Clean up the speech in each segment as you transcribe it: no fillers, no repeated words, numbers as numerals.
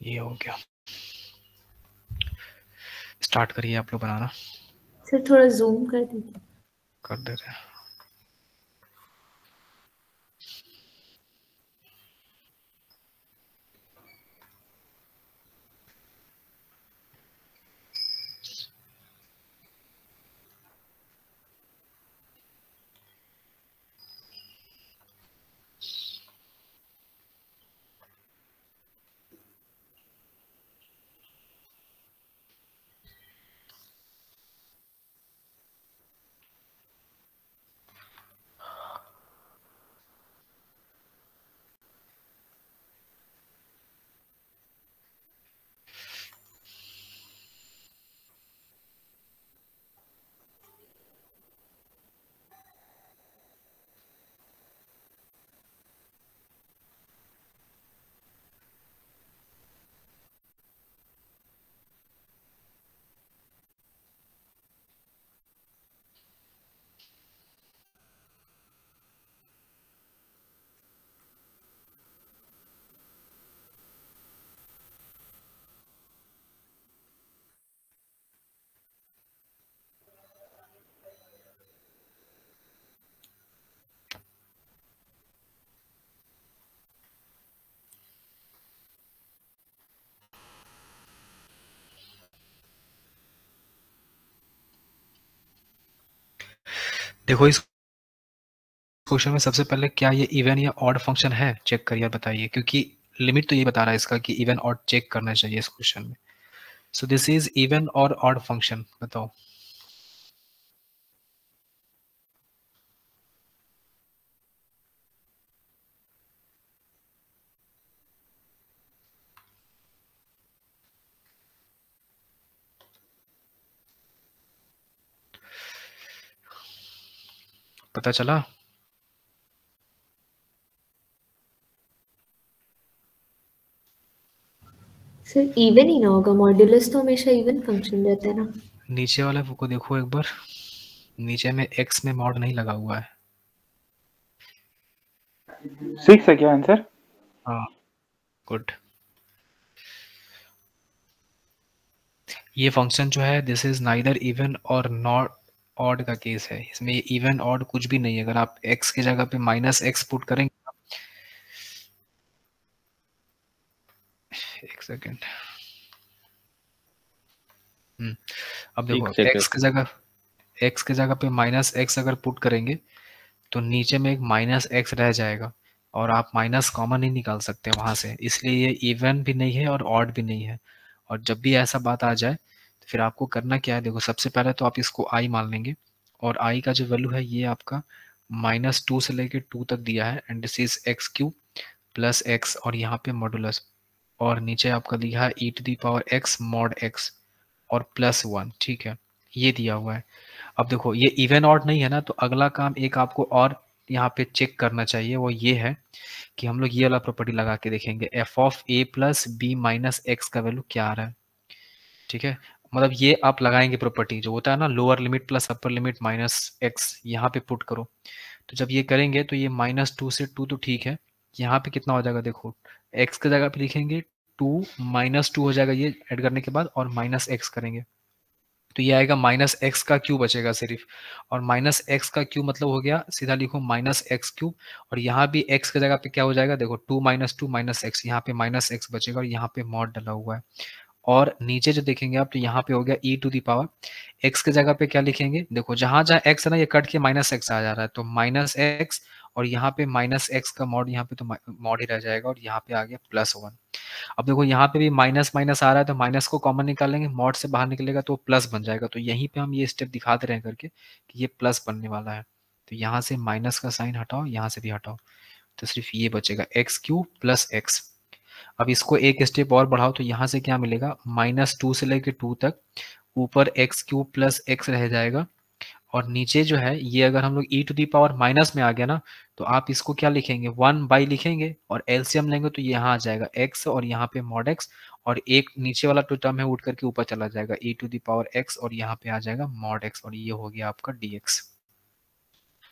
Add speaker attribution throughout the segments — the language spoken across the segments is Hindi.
Speaker 1: ये हो गया। स्टार्ट करिए आप लोग बनाना।
Speaker 2: सर थोड़ा जूम कर दीजिए।
Speaker 1: कर दे रहे हैं। देखो इस क्वेश्चन में सबसे पहले क्या ये इवन या ऑड फंक्शन है चेक करिए बताइए, क्योंकि लिमिट तो ये बता रहा है इसका कि इवन ऑड चेक करना चाहिए इस क्वेश्चन में। So this is even or odd function, बताओ। पता चला?
Speaker 2: सर इवन ही ना होगा, मॉड्यूलस तो हमेशा इवन फंक्शन रहता है ना।
Speaker 1: नीचे वाले को देखो एक बार, नीचे में x में मॉड नहीं लगा हुआ है।
Speaker 3: 6 है क्या आंसर?
Speaker 1: हाँ गुड। ये फंक्शन जो है this is neither even or not odd का केस है। इसमें ये इवन ऑड कुछ भी नहीं है। अगर आप x की जगह पे माइनस एक्स पुट करेंगे, एक सेकेंड, अब देखो x की जगह पे माइनस एक्स अगर पुट करेंगे तो नीचे में एक माइनस एक्स रह जाएगा और आप माइनस कॉमन ही निकाल सकते हैं वहां से, इसलिए ये इवन भी नहीं है और ऑड भी नहीं है। और जब भी ऐसा बात आ जाए तो फिर आपको करना क्या है, देखो सबसे पहले तो आप इसको i मान लेंगे और i का जो वैल्यू है ये आपका -2 से लेके 2 तक दिया है and this is x cube plus x और यहाँ पे मॉडुलस और नीचे आपका दिया है e⁻x mod x और +1, ठीक है, ये दिया हुआ है। अब देखो ये इवन ऑड नहीं है ना, तो अगला काम एक आपको और यहाँ पे चेक करना चाहिए, वो ये है कि हम लोग ये वाला प्रॉपर्टी लगा के देखेंगे f of a plus b minus x का वैल्यू क्या आ रहा है। ठीक है, मतलब ये आप लगाएंगे प्रॉपर्टी जो होता है ना, lower limit plus upper limit minus x, यहाँ पे पुट करो। तो जब ये करेंगे तो ये -2 से 2 तो ठीक है, यहाँ पे कितना हो जाएगा देखो, x की जगह पे लिखेंगे 2 -2 हो जाएगा ये ऐड करने के बाद और माइनस एक्स करेंगे तो ये आएगा -x का क्यूब बचेगा सिर्फ। और -x का क्यूब मतलब हो गया, सीधा लिखो -x क्यूब और यहाँ भी x की जगह पे क्या हो जाएगा देखो 2 - 2 -x, यहाँ पे -x बचेगा और यहाँ पे मॉड डला हुआ है। और नीचे जो देखेंगे आप तो यहाँ पे हो गया e⁻, x की जगह पे क्या लिखेंगे, देखो जहां जहां x है ना ये कट के -x आ जा रहा है तो -x और यहाँ पे -x का मॉड, यहाँ पे तो मॉड ही रह जाएगा और यहाँ पे आ गया +1। अब देखो यहाँ पे भी माइनस माइनस आ रहा है तो माइनस को कॉमन निकालेंगे, मॉड से बाहर निकलेगा तो प्लस बन जाएगा। तो यहीं पे हम ये स्टेप दिखा दे रहे हैं करके कि ये प्लस बनने वाला है। तो यहाँ से माइनस का साइन हटाओ, यहाँ से भी हटाओ, तो सिर्फ ये बचेगा एक्स क्यूब प्लस एक्स। अब इसको एक स्टेप और बढ़ाओ तो यहाँ से क्या मिलेगा, -2 से लेकर 2 तक, ऊपर एक्स क्यूब प्लस एक्स रह जाएगा और नीचे जो है ये अगर हम लोग e⁻ माइनस में आ गया ना तो आप इसको क्या लिखेंगे 1/, लिखेंगे और एलसीएम लेंगे तो यहाँ आ जाएगा x और यहाँ पे mod x और एक नीचे वाला जो टर्म है उठ करके ऊपर चला जाएगा e⁻x और यहाँ पे आ जाएगा mod x और ये हो गया आपका dx।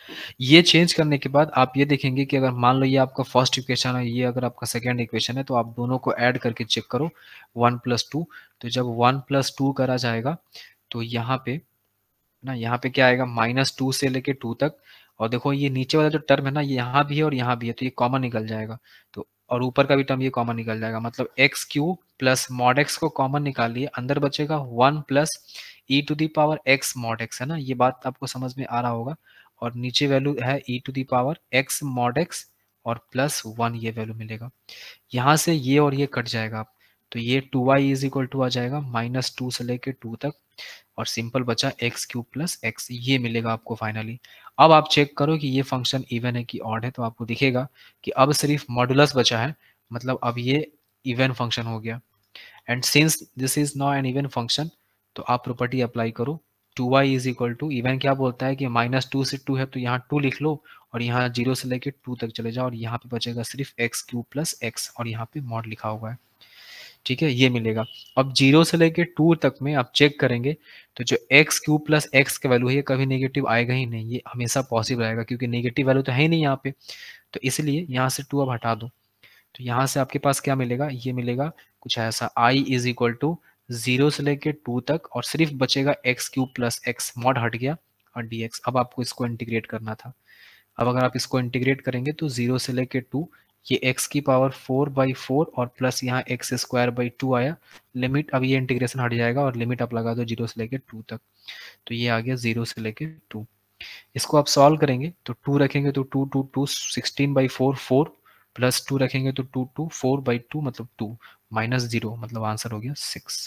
Speaker 1: ये चेंज करने के बाद आप ये देखेंगे कि अगर मान लो ये आपका फर्स्ट इक्वेशन है, ये अगर आपका सेकेंड इक्वेशन है, तो आप दोनों को ऐड करके चेक करो 1+2। तो जब 1+2 करा जाएगा तो यहाँ पे ना, यहाँ पे क्या आएगा, -2 से लेके 2 तक। और देखो ये नीचे वाला जो टर्म है ना, ये यहाँ भी है और यहाँ भी है, तो ये कॉमन निकल जाएगा। तो और ऊपर का भी टर्म ये कॉमन निकल जाएगा, मतलब x cube plus mod x को कॉमन निकाल लिए, अंदर बचेगा 1 प्लस e⁻x मॉड एक्स, है ना, ये बात आपको समझ में आ रहा होगा। और नीचे वैल्यू है e⁻x मॉड एक्स और +1 ये वैल्यू मिलेगा। यहाँ से ये और ये कट जाएगा, तो ये 2y इज इक्वल टू आ जाएगा -2 से लेके 2 तक, और सिंपल बचा एक्स क्यूब प्लस एक्स, ये मिलेगा आपको फाइनली। अब आप चेक करो कि ये फंक्शन इवन है कि ऑड है, तो आपको दिखेगा कि अब सिर्फ मॉडुलस बचा है, मतलब अब ये इवन फंक्शन हो गया। And since this is not an even function, तो आप प्रॉपर्टी अप्लाई करो, 2y is equal to, even क्या बोलता है कि -2 से 2 है तो यहाँ 2 लिख लो, और यहाँ 0 से लेके 2 तक चले जाओ, और यहाँ पे बचेगा सिर्फ एक्स क्यूब प्लस एक्स, और यहाँ पे मॉड लिखा हुआ है। ठीक है, ये मिलेगा। अब 0 से लेके 2 तक में आप चेक करेंगे, तो जो एक्स क्यूब प्लस एक्स का वैल्यू है, ये कभी नेगेटिव आएगा ही नहीं, ये हमेशा पॉसिबल आएगा, क्योंकि नेगेटिव वैल्यू तो है ही नहीं यहाँ पे। तो इसलिए यहाँ से 2 अब हटा दो, तो यहाँ से आपके पास क्या मिलेगा, ये मिलेगा कुछ ऐसा, i इज इक्वल टू 0 से लेके 2 तक, और सिर्फ बचेगा x cube plus x, mod हट गया, और dx। अब आपको इसको इंटीग्रेट करना था। अब अगर आप इसको इंटीग्रेट करेंगे तो 0 से लेके 2, ये x की पावर 4/4 और प्लस यहाँ x² 2 आया, लिमिट, अब ये इंटीग्रेशन हट जाएगा और लिमिट आप लगा दो 0 से लेके 2 तक, तो ये आ गया 0 से लेके 2। इसको आप सॉल्व करेंगे तो 2 रखेंगे तो 2 2 2 16/4 4, प्लस 2 रखेंगे तो 2 2 4/2 मतलब 2, -0 मतलब आंसर हो गया 6।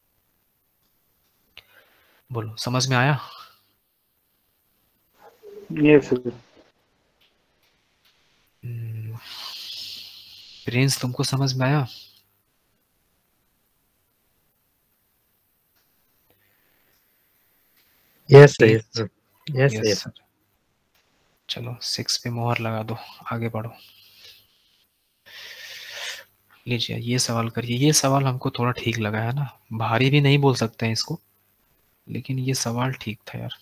Speaker 1: बोलो समझ में आया?
Speaker 3: Yes sir.
Speaker 1: प्रिंस तुमको समझ में आया?
Speaker 4: Yes sir, yes
Speaker 1: yes
Speaker 4: sir.
Speaker 1: चलो 6 पे मोहर लगा दो, आगे बढ़ो। लीजिए ये सवाल करिए। ये सवाल हमको थोड़ा ठीक लगा है ना, भारी भी नहीं बोल सकते हैं इसको, लेकिन ये सवाल ठीक था यार।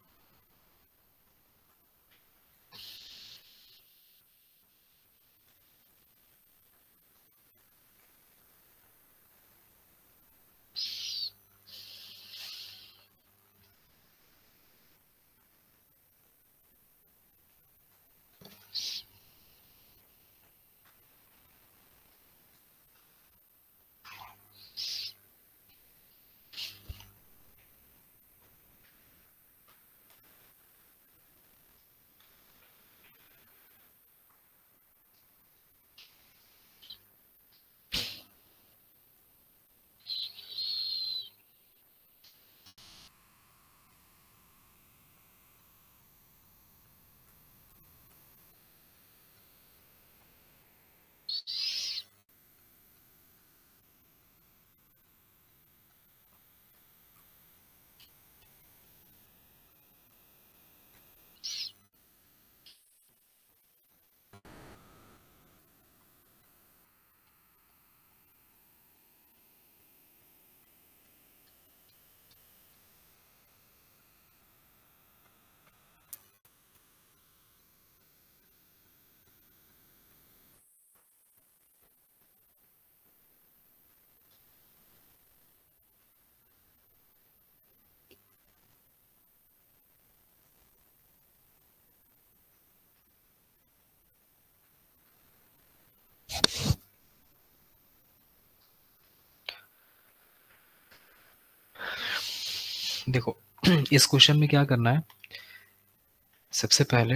Speaker 1: देखो इस क्वेश्चन में क्या करना है, सबसे पहले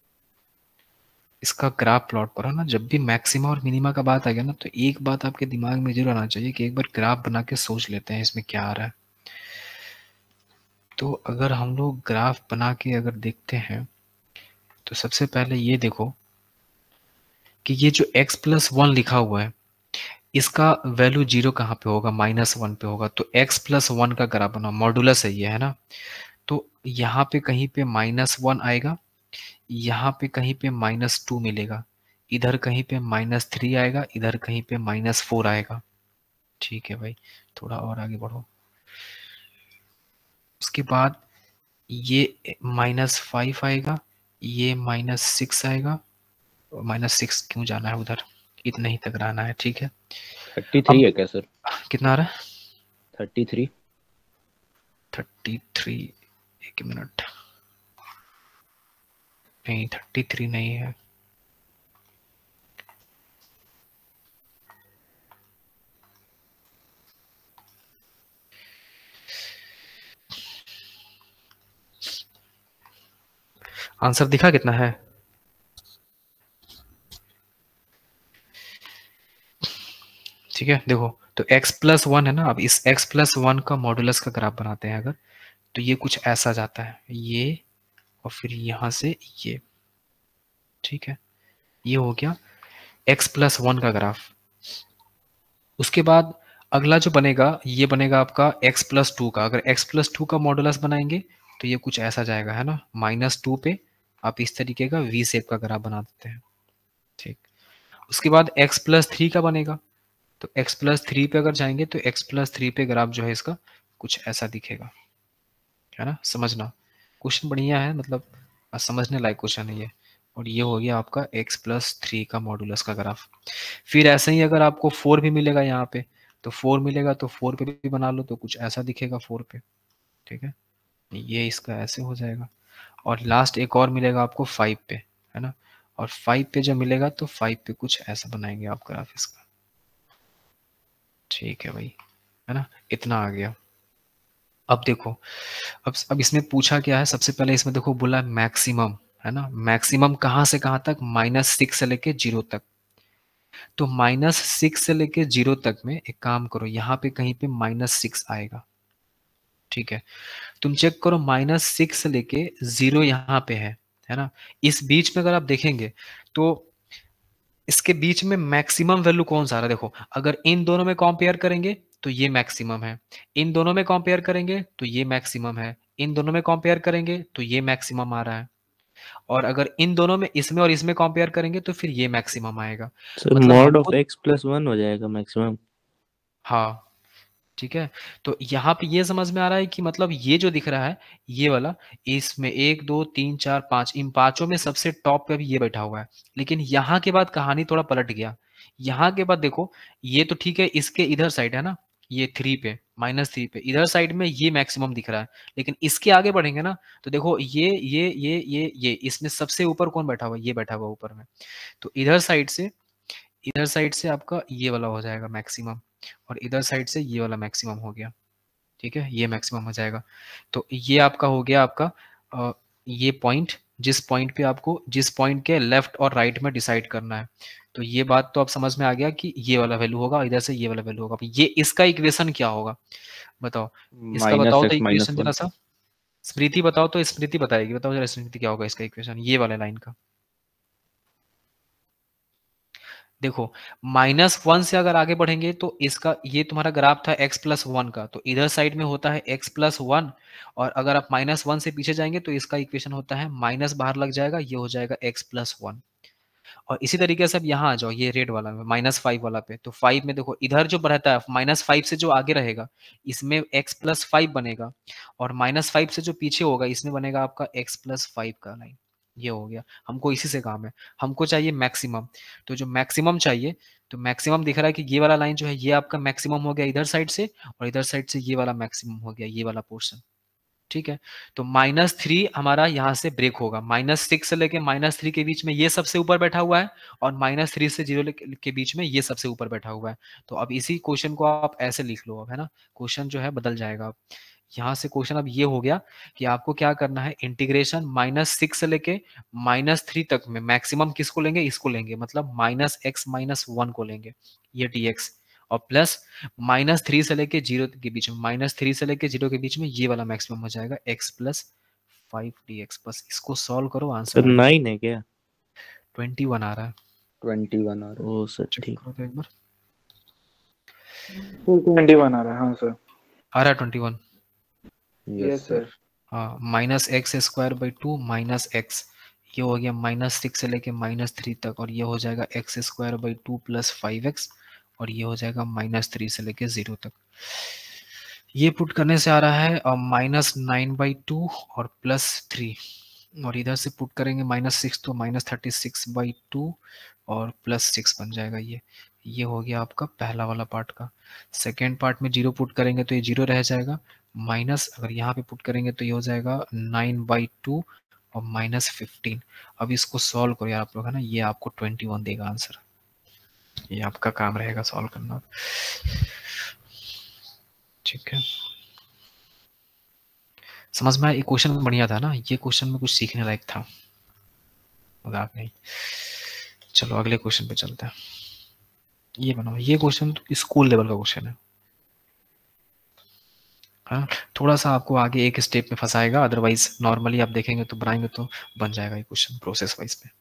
Speaker 1: इसका ग्राफ प्लॉट करो ना। जब भी मैक्सिमा और मिनिमा का बात आ गया ना, तो एक बात आपके दिमाग में जरूर आना चाहिए कि एक बार ग्राफ बना के सोच लेते हैं इसमें क्या आ रहा है। तो अगर हम लोग ग्राफ बना के अगर देखते हैं, तो सबसे पहले ये देखो कि ये जो x+1 लिखा हुआ है, इसका वैल्यू 0 कहाँ पे होगा, -1 पे होगा। तो x+1 का ग्राफ बना, मॉडुलस है ये, है ना। तो यहाँ पे कहीं पे -1 आएगा, यहाँ पे कहीं पे -2 मिलेगा, इधर कहीं पे -3 आएगा, इधर कहीं पे -4 आएगा। ठीक है भाई, थोड़ा और आगे बढ़ो। उसके बाद ये -5 आएगा, ये -6 आएगा, -6 क्यों जाना है उधर, इतना ही तक रहना है, ठीक है।
Speaker 5: 33 है क्या सर?
Speaker 1: कितना आ रहा है?
Speaker 5: 33।
Speaker 1: 33, एक मिनट, नहीं 33 नहीं है, आंसर दिखा कितना है? ठीक है, देखो तो x+1 है ना, अब इस x+1 का मॉडुलस का ग्राफ बनाते हैं अगर, तो ये कुछ ऐसा जाता है, ये और फिर यहां से ये, ठीक है, ये हो गया x+1 का ग्राफ। उसके बाद अगला जो बनेगा ये बनेगा आपका x+2 का। अगर x+2 का मॉडुलस बनाएंगे तो ये कुछ ऐसा जाएगा, है ना, -2 पे आप इस तरीके का वी शेप का ग्राफ बना देते हैं, ठीक। उसके बाद x+3 का बनेगा, तो x+3 पे अगर जाएंगे तो x+3 पे ग्राफ जो है इसका कुछ ऐसा दिखेगा, है ना, समझना क्वेश्चन बढ़िया है, मतलब समझने लायक क्वेश्चन है ये। और ये हो गया आपका x+3 का मॉडुलस का ग्राफ। फिर ऐसे ही अगर आपको 4 भी मिलेगा यहाँ पे, तो 4 मिलेगा तो 4 पे भी बना लो, तो कुछ ऐसा दिखेगा 4 पे, ठीक है, ये इसका ऐसे हो जाएगा। और लास्ट एक और मिलेगा आपको 5 पे, है ना, और 5 पे जब मिलेगा तो 5 पे कुछ ऐसा बनाएंगे आप ग्राफ इसका, ठीक है भाई, है ना, इतना आ गया। अब देखो, अब इसमें पूछा क्या है, सबसे पहले इसमें देखो बोला मैक्सिमम, है ना, मैक्सिमम कहाँ से कहाँ तक, -6 से लेके 0 तक। तो -6 से लेके 0 तक में एक काम करो, यहाँ पे कहीं पे -6 आएगा, ठीक है। तुम चेक करो -6 से लेके 0 यहाँ पे है ना, इस बीच में अगर आप देखेंगे तो इसके बीच में मैक्सिमम वैल्यू कौन सा आ रहा है, देखो अगर इन दोनों में कंपेयर करेंगे तो ये मैक्सिमम है, इन दोनों में कंपेयर करेंगे तो ये मैक्सिमम है, इन दोनों में कंपेयर करेंगे तो ये मैक्सिमम आ रहा है, और अगर इन दोनों में इसमें और इसमें कंपेयर करेंगे तो फिर ये मैक्सिमम आएगा।
Speaker 5: सर
Speaker 1: मतलब
Speaker 5: मॉड
Speaker 1: हमको,
Speaker 5: ऑफ x+1 हो जाएगा मैक्सिमम।
Speaker 1: हाँ ठीक है, तो यहाँ पे ये समझ में आ रहा है कि मतलब ये जो दिख रहा है ये वाला, इसमें 1 2 3 4 5, इन पांचों में सबसे टॉप पे भी ये बैठा हुआ है। लेकिन यहाँ के बाद कहानी थोड़ा पलट गया, यहाँ के बाद देखो ये तो ठीक है, इसके इधर साइड है ना, ये 3 पे -3 पे इधर साइड में ये मैक्सिमम दिख रहा है, लेकिन इसके आगे बढ़ेंगे ना तो देखो ये इसमें सबसे ऊपर कौन बैठा हुआ है, ये बैठा हुआ ऊपर में। तो इधर साइड से आपका ये वाला हो जाएगा मैक्सिमम, और इधर साइड से ये वाला मैक्सिमम हो गया, ठीक है, ये मैक्सिमम हो जाएगा। तो ये आपका हो गया आपका ये पॉइंट, जिस पॉइंट पे आपको जिस पॉइंट के लेफ्ट और राइट में डिसाइड करना है। तो ये बात तो आप समझ में आ गया कि ये वाला वैल्यू होगा, इधर से ये वाला वैल्यू होगा। ये इसका इक्वेशन क्या होगा बताओ, इसका बताओ तो इक्वेशन जरा सा, स्मृति बताओ तो, स्मृति बताएगी, बताओ जरा स्मृति क्या होगा इसका इक्वेशन, ये वाले लाइन का। देखो -1 से अगर आगे बढ़ेंगे तो इसका ये तुम्हारा ग्राफ था x+1 का, तो इधर साइड में होता है x+1, और अगर आप -1 से पीछे जाएंगे तो इसका इक्वेशन होता है माइनस बाहर लग जाएगा, ये हो जाएगा x+1। और इसी तरीके से अब यहाँ आ जाओ, ये रेड वाला में -5 वाला पे, तो 5 में देखो इधर जो रहता है -5 से जो आगे रहेगा इसमें x+5 बनेगा, और -5 से जो पीछे होगा इसमें बनेगा आपका x+5 का लाइन। ये हो गया, हमको इसी से काम है, हमको चाहिए मैक्सिमम। तो जो मैक्सिमम चाहिए, तो मैक्सिमम दिख रहा है कि ये वाला लाइन जो है ये आपका मैक्सिमम हो गया इधर साइड से, और इधर साइड से ये वाला मैक्सिमम हो गया, ये वाला पोर्शन, ठीक है। तो -3 हमारा यहाँ से ब्रेक होगा, -6 से लेके -3 के बीच में ये सबसे ऊपर बैठा हुआ है, और -3 से 0 के बीच में ये सबसे ऊपर बैठा हुआ है। तो अब इसी क्वेश्चन को आप ऐसे लिख लो, अब है ना, क्वेश्चन जो है बदल जाएगा। अब यहाँ से क्वेश्चन अब ये हो गया कि आपको क्या करना है, इंटीग्रेशन -6 से लेके -3 तक में मैक्सिमम किसको लेंगे, इसको लेंगे, मतलब -x-1 को लेंगे, ये dx, और प्लस -3 से लेके 0 के बीच में, -3 से लेके 0 के बीच में ये वाला मैक्सिमम हो जाएगा x+5 dx। बस इसको सॉल्व करो, आंसर
Speaker 5: 9 है क्या?
Speaker 1: 21 आ रहा है,
Speaker 5: 21 आ रहा है। ओ सर ठीक
Speaker 1: करो तो एक बार,
Speaker 3: 21 आ रहा है, हाँ सर,
Speaker 1: आ रहा है 21।
Speaker 3: Yes sir.
Speaker 1: हाँ, -x²/2 -x, ये हो गया -6 से लेके -3 तक, और ये हो जाएगा x²/2 + 5x, और ये हो जाएगा -3 से लेके 0 तक। ये पुट करने से आ रहा है -9/2 और +3, और इधर से पुट करेंगे -6 तो -36/2 और +6 बन जाएगा। ये हो गया आपका पहला वाला पार्ट का। सेकेंड पार्ट में 0 पुट करेंगे तो ये 0 रह जाएगा, माइनस अगर यहाँ पे पुट करेंगे तो ये हो जाएगा 9/2 और -15। अब इसको सॉल्व करो यार आप लोग, है ना, ये आपको 21 देगा आंसर। ये आपका काम रहेगा सॉल्व करना, ठीक है। समझ में आया? क्वेश्चन बढ़िया था ना, ये क्वेश्चन में कुछ सीखने लायक था, मजाक नहीं। चलो अगले क्वेश्चन पे चलते हैं। ये बनाओ, ये क्वेश्चन स्कूल लेवल का क्वेश्चन है, हाँ। थोड़ा सा आपको आगे एक स्टेप में फंसाएगा, अदरवाइज नॉर्मली आप देखेंगे तो बनाएंगे तो बन जाएगा ये क्वेश्चन प्रोसेस वाइज में।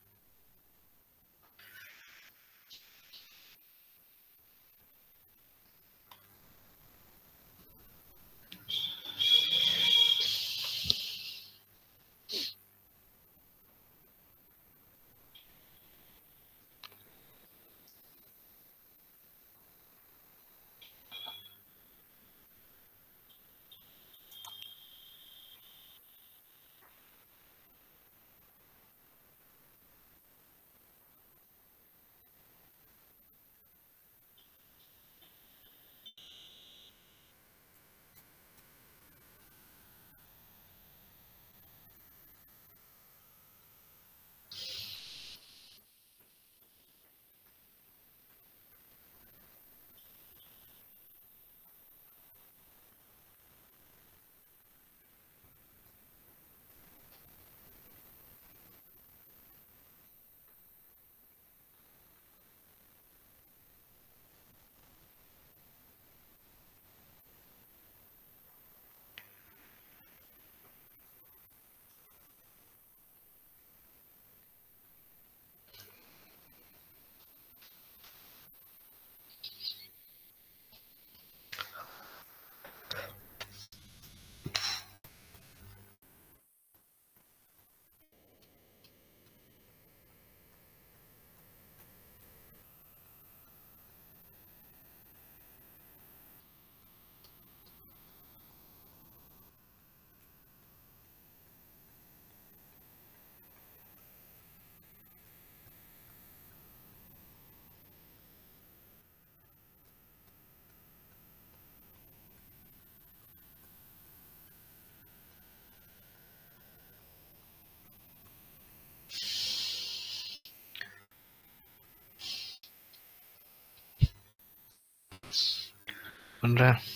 Speaker 1: बन रहा है।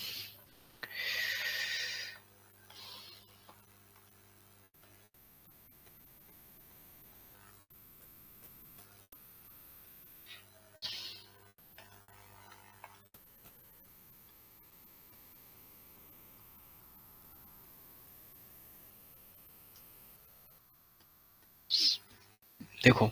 Speaker 1: देखो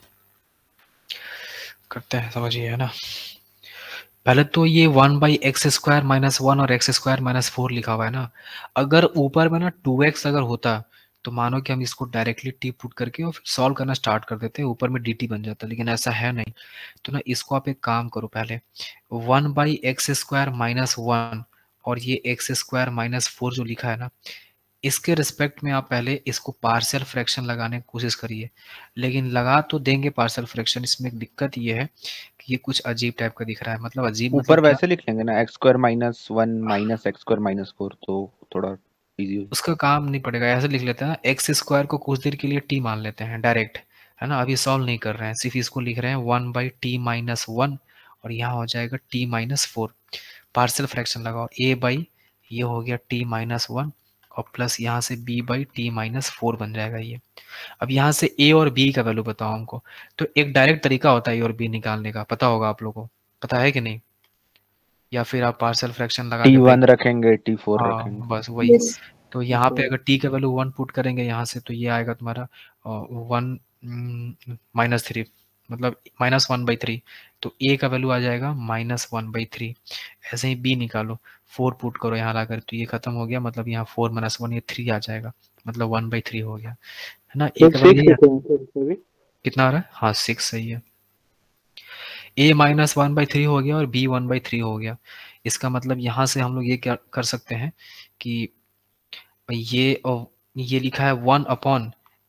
Speaker 1: करते हैं, समझिए, है ना। पहले तो ये 1/x² - 1 और x² - 4 लिखा हुआ है ना। अगर ऊपर में ना 2x अगर होता तो मानो कि हम इसको डायरेक्टली टी पुट करके और फिर सॉल्व करना स्टार्ट कर देते, ऊपर में dt बन जाता, लेकिन ऐसा है नहीं। तो ना इसको आप एक काम करो, पहले 1/x² - 1 और ये x² - 4 जो लिखा है ना, इसके रिस्पेक्ट में आप पहले इसको पार्शियल फ्रैक्शन लगाने की कोशिश करिए। लेकिन लगा तो देंगे पार्शियल फ्रैक्शन, इसमें एक दिक्कत ये है कि ये कुछ अजीब टाइप का दिख रहा है। मतलब अजीब
Speaker 5: ऊपर
Speaker 1: मतलब क्या?
Speaker 5: वैसे लिख लेंगे ना x² - 1 - x² - 4, तो थोड़ा इजी हो।
Speaker 1: उसका काम नहीं पड़ेगा, ऐसे लिख लेते हैं ना, x² को कुछ देर के लिए t मान लेते हैं डायरेक्ट, है ना। अभी सॉल्व नहीं कर रहे हैं, सिर्फ इसको लिख रहे हैं 1/t - 1 और यहाँ हो जाएगा t - 4। पार्शियल फ्रैक्शन लगाओ, a बाई ये हो गया t - 1 और प्लस यहाँ से b/t - 4 बन जाएगा ये। अब यहाँ से a और b का वैल्यू बताओ हमको। तो एक डायरेक्ट तरीका होता है a और b निकालने का, पता होगा आप लोगों को, पता है कि नहीं? या फिर आप पार्शियल फ्रैक्शन लगा के
Speaker 5: t1 रखेंगे, t4
Speaker 1: हाँ
Speaker 5: रखेंगे।
Speaker 1: बस वही।
Speaker 2: Yes.
Speaker 1: तो यहाँ पे अगर t का वैल्यू 1 पुट करेंगे यहाँ से, तो ये आएगा तुम्हारा 1 -3, मतलब -1/3। तो a का वैल्यू आ जाएगा -1/3। ऐसे ही b निकालो, 4 पुट करो यहाँ लाकर, तो ये खत्म हो गया, मतलब यहाँ 4 - 1 ये 3 आ जाएगा, मतलब 1/3 हो गया, है ना। a का वैल्यू कितना आ रहा है? हाँ 6 सही है। a -1/3 हो गया और b 1/3 हो गया। इसका मतलब यहाँ से हम लोग ये क्या कर सकते हैं कि ये लिखा है 1 अपॉन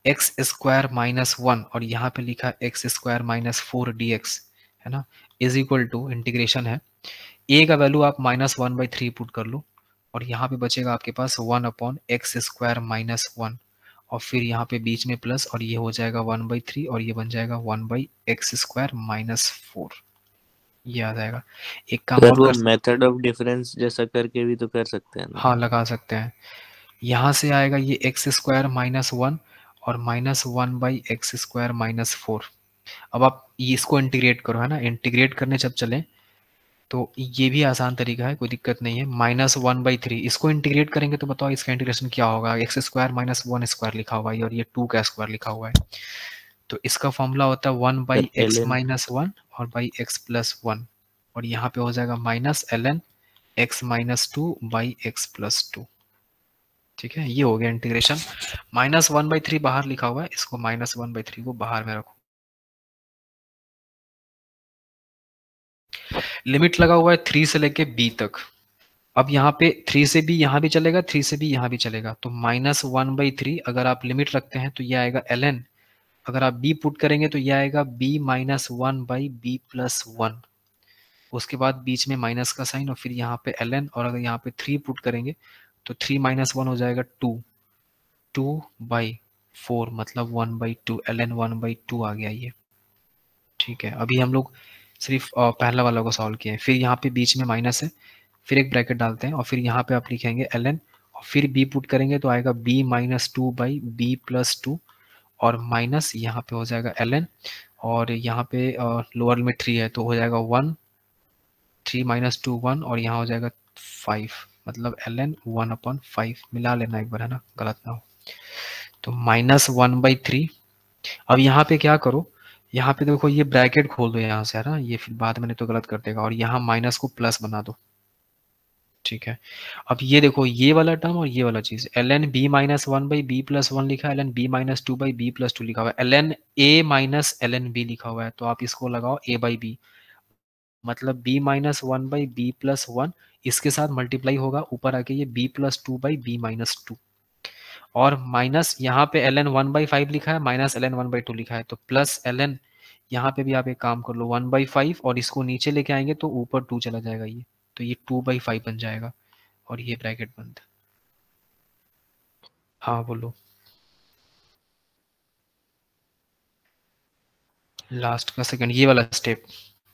Speaker 1: एक्स स्क्वायर माइनस 1 और यहाँ पे लिखा है एक्स स्क्वायर माइनस 4 dx, है ना, इज इक्वल टू इंटीग्रेशन है, a का वैल्यू आप -1/3 पुट कर लो और यहाँ पे बचेगा आपके पास 1/x स्क्वायर माइनस 1 और फिर यहाँ पे बीच में प्लस और ये हो जाएगा 1/3 और ये बन जाएगा 1/x स्क्वायर माइनस 4, ये आ जाएगा। एक काम
Speaker 6: सर
Speaker 1: और
Speaker 6: वो
Speaker 1: कर सकते,
Speaker 6: मेथड ऑफ डिफरेंस जैसा करके भी तो कर सकते हैं ना।
Speaker 1: हाँ लगा सकते हैं। यहाँ से आएगा ये एक्स स्क्वायर माइनस 1 और माइनस 1/x स्क्वायर माइनस 4। अब आप ये इसको इंटीग्रेट करो, है ना, इंटीग्रेट करने जब चलें तो ये भी आसान तरीका है, कोई दिक्कत नहीं है। -1/3 इसको इंटीग्रेट करेंगे तो बताओ इसका इंटीग्रेशन क्या होगा, एक्स स्क्वायर माइनस 1 स्क्वायर लिखा हुआ है और ये 2 का स्क्वायर लिखा हुआ है, तो इसका फॉर्मूला होता है 1/x माइनस 1 और बाई x प्लस 1 और यहाँ पे हो जाएगा minus ln x minus 2 by x plus 2। ठीक है, ये हो गया इंटीग्रेशन। -1/3 बाहर लिखा हुआ है, इसको -1/3 को बाहर में रखो। लिमिट लगा हुआ है 3 से लेके b तक। अब यहाँ पे 3 से b यहाँ भी चलेगा, 3 से b यहाँ भी चलेगा, तो -1/3 अगर आप लिमिट रखते हैं तो ये आएगा ln, अगर आप b पुट करेंगे तो ये आएगा b माइनस 1/b प्लस 1, उसके बाद बीच में माइनस का साइन और फिर यहाँ पे ln, और अगर यहाँ पे 3 पुट करेंगे तो 3 माइनस 1 हो जाएगा 2/4 मतलब 1/2, ln 1/2 आ गया ये। ठीक है, अभी हम लोग सिर्फ पहला वाला को सॉल्व किए हैं, फिर यहाँ पे बीच में माइनस है, फिर एक ब्रैकेट डालते हैं और फिर यहाँ पे आप लिखेंगे ln और फिर b पुट करेंगे तो आएगा b माइनस 2/b प्लस 2 और माइनस यहाँ पे हो जाएगा ln और यहाँ पे लोअर लिमिट 3 है तो हो जाएगा 1, 3 माइनस 2 1 और यहाँ हो जाएगा 5 मतलब ln 1/5, मिला लेना एक बार, है ना, गलत ना हो। तो -1/3। अब यहाँ पे क्या करो, यहाँ पे देखो ये ब्रैकेट खोल दो यहाँ से, है ना, ये फिर बाद में नहीं तो गलत कर देगा और यहाँ माइनस को प्लस बना दो। ठीक है, अब ये देखो ये वाला टर्म और ये वाला चीज, ln b minus 1/b plus 1 लिखा है, ln b minus 2/b plus 2 लिखा हुआ है, ln a minus ln b लिखा हुआ है, तो आप इसको लगाओ a/b मतलब b माइनस 1/b प्लस 1, इसके साथ मल्टीप्लाई होगा ऊपर आके ये b प्लस 2/b माइनस 2 और माइनस यहाँ पे ln 1/5 लिखा है, माइनस ln 1/2 लिखा है, तो प्लस ln यहाँ पे भी आप एक काम कर लो 1/5 और इसको नीचे लेके आएंगे तो ऊपर 2 चला जाएगा ये, तो ये 2/5 बन जाएगा और ये ब्रैकेट बंद। हाँ बोलो, लास्ट का सेकंड ये वाला स्टेप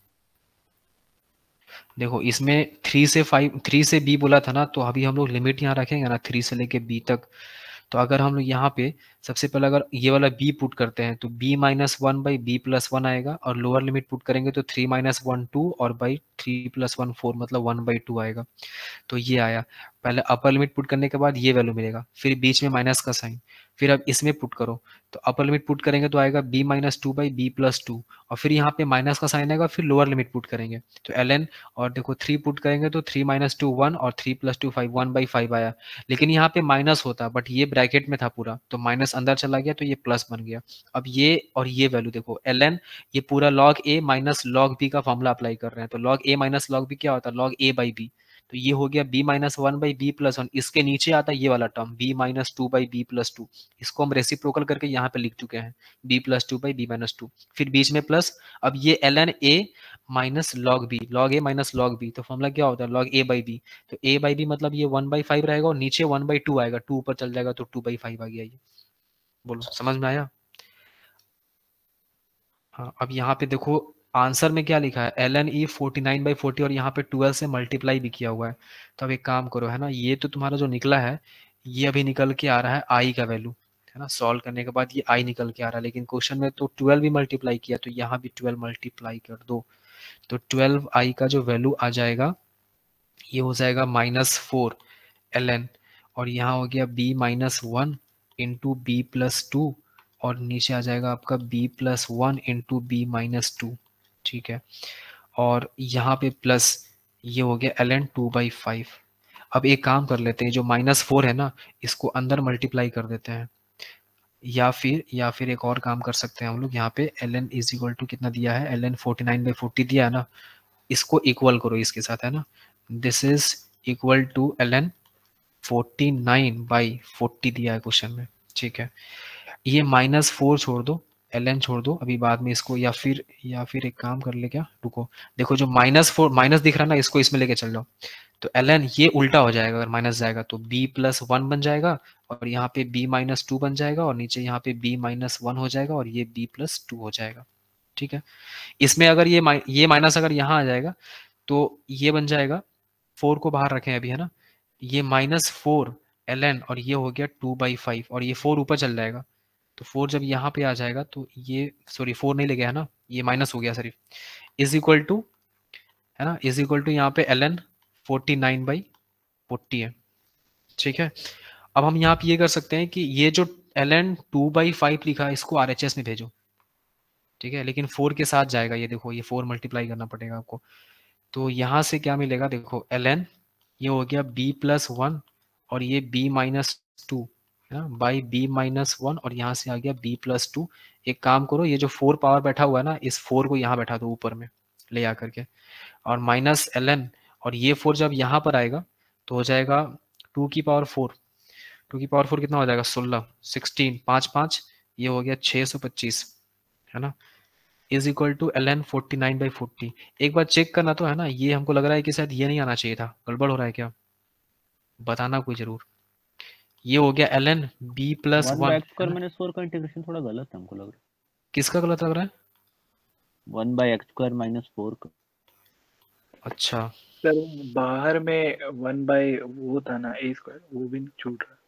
Speaker 1: देखो, इसमें 3 से b बोला था ना, तो अभी हम लोग लिमिट यहाँ रखेंगे ना 3 से लेके b तक, तो अगर हम लोग यहाँ पे सबसे पहले अगर ये वाला b पुट करते हैं तो b माइनस 1/b प्लस 1 आएगा और लोअर लिमिट पुट करेंगे तो 3 माइनस 1 2 और बाई 3 प्लस 1 4 मतलब 1/2 आएगा, तो ये आया। पहले अपर लिमिट पुट करने के बाद ये वैल्यू मिलेगा, फिर बीच में माइनस का साइन, फिर अब इसमें पुट करो तो अपर लिमिट पुट करेंगे तो आएगा b माइनस 2/b प्लस 2 और फिर यहाँ पे माइनस का साइन आएगा, फिर लोअर लिमिट पुट करेंगे तो ln और देखो 3 पुट करेंगे तो 3 माइनस 2 1 और 3 प्लस 2 5 1/5 आया, लेकिन यहाँ पे माइनस होता बट ये ब्रैकेट में था पूरा तो माइनस अंदर चला गया तो ये प्लस बन गया। अब ये और ये वैल्यू देखो ln ये पूरा log a minus log b का फॉर्मूला अप्लाई कर रहे हैं, तो log a minus log b क्या होता है, log a/b, तो ये हो गया b माइनस 1/b प्लस 1, इसके नीचे आता है ये वाला term b minus 2/b plus 2, इसको हम रेसिप्रोकल करके यहाँ पे लिख चुके हैं b प्लस 2/b माइनस 2, फिर बीच में प्लस। अब ये ln a minus log b, log a minus log b, तो फॉर्मूला क्या होता है log a/b, तो a/b मतलब ये 1/5 रहेगा और नीचे 1/2 आएगा, 2 ऊपर चल जाएगा तो 2/5 आ गया ये। बोलो समझ में आया? हाँ, अब यहाँ पे देखो आंसर में क्या लिखा है ln e 49/40 और यहाँ पे 12 से मल्टीप्लाई भी किया हुआ है, तो अब एक काम करो, है ना, ये तो तुम्हारा जो निकला है ये अभी निकल के आ रहा है आई का वैल्यू, है ना, सॉल्व करने के बाद ये आई निकल के आ रहा है, लेकिन क्वेश्चन में तो 12 भी मल्टीप्लाई किया तो यहाँ भी 12 मल्टीप्लाई कर दो, तो 12 आई का जो वैल्यू आ जाएगा ये हो जाएगा -4 ln और यहाँ हो गया b minus 1 into b plus 2 और नीचे आ जाएगा आपका b plus 1 into b minus 2। ठीक है, और यहाँ पे प्लस ये हो गया ln 2/5। अब एक काम कर लेते हैं, जो -4 है ना इसको अंदर मल्टीप्लाई कर देते हैं, या फिर एक और काम कर सकते हैं हम लोग, यहाँ पे ln इज इक्वल टू कितना दिया है, ln 49/40 दिया है ना, इसको इक्वल करो इसके साथ, है ना, this is equal to ln 49/40 दिया है क्वेश्चन में। ठीक है, ये -4 छोड़ दो, ln छोड़ दो अभी बाद में इसको, या फिर एक काम कर ले क्या, रुको, देखो जो -4 माइनस दिख रहा है ना, इसको इसमें लेके चल जाओ, तो ln ये उल्टा हो जाएगा, अगर माइनस जाएगा तो b+1 बन जाएगा, और यहाँ पे b-2 बन जाएगा, और नीचे यहाँ पे b-1 हो जाएगा, और ये b+2 हो जाएगा। ठीक है, इसमें अगर ये माइनस अगर यहाँ आ जाएगा तो ये बन जाएगा, 4 को बाहर रखें अभी, है ना, ये -4 ln, और ये हो गया 2/5, और ये 4 ऊपर चल जाएगा, तो 4 जब यहाँ पे आ जाएगा तो ये, सॉरी 4 नहीं ले गया है ना, ये माइनस हो गया सिर्फ, इज इक्वल टू, है ना, इज इक्वल टू यहाँ पे ln 49/40 है। ठीक है, अब हम यहाँ पे ये कर सकते हैं कि ये जो ln 2/5 लिखा है इसको RHS में भेजो। ठीक है, लेकिन 4 के साथ जाएगा, ये देखो ये 4 मल्टीप्लाई करना पड़ेगा आपको, तो यहाँ से क्या मिलेगा, देखो ln ये हो गया b+1, और ये b-2 है ना, बाई b-1, और यहाँ से आ गया b+2। एक काम करो, ये जो 4 पावर बैठा हुआ है ना, इस 4 को यहाँ बैठा दो ऊपर में ले आ करके, और माइनस ln, और ये 4 जब यहाँ पर आएगा तो हो जाएगा 2 की पावर 4, 2 की पावर 4 कितना हो जाएगा, 16, 16, 5 5, ये हो गया 625, है ना, इज इक्वल टू ln 49/40। एक बार चेक करना तो, है ना, ये हमको लग रहा है कि शायद ये नहीं आना चाहिए था, गड़बड़ हो रहा है क्या, बताना कोई जरूर। ये हो गया ln b+1,
Speaker 5: 1/x² - 4 का इंटीग्रेशन थोड़ा गलत है हमको लग रहा
Speaker 1: किसका गलत लग रहा है,
Speaker 5: है। 1/x² - 4 का।
Speaker 1: अच्छा
Speaker 3: सर बाहर में 1 बाय वो था ना a², वो भी छूट रहा।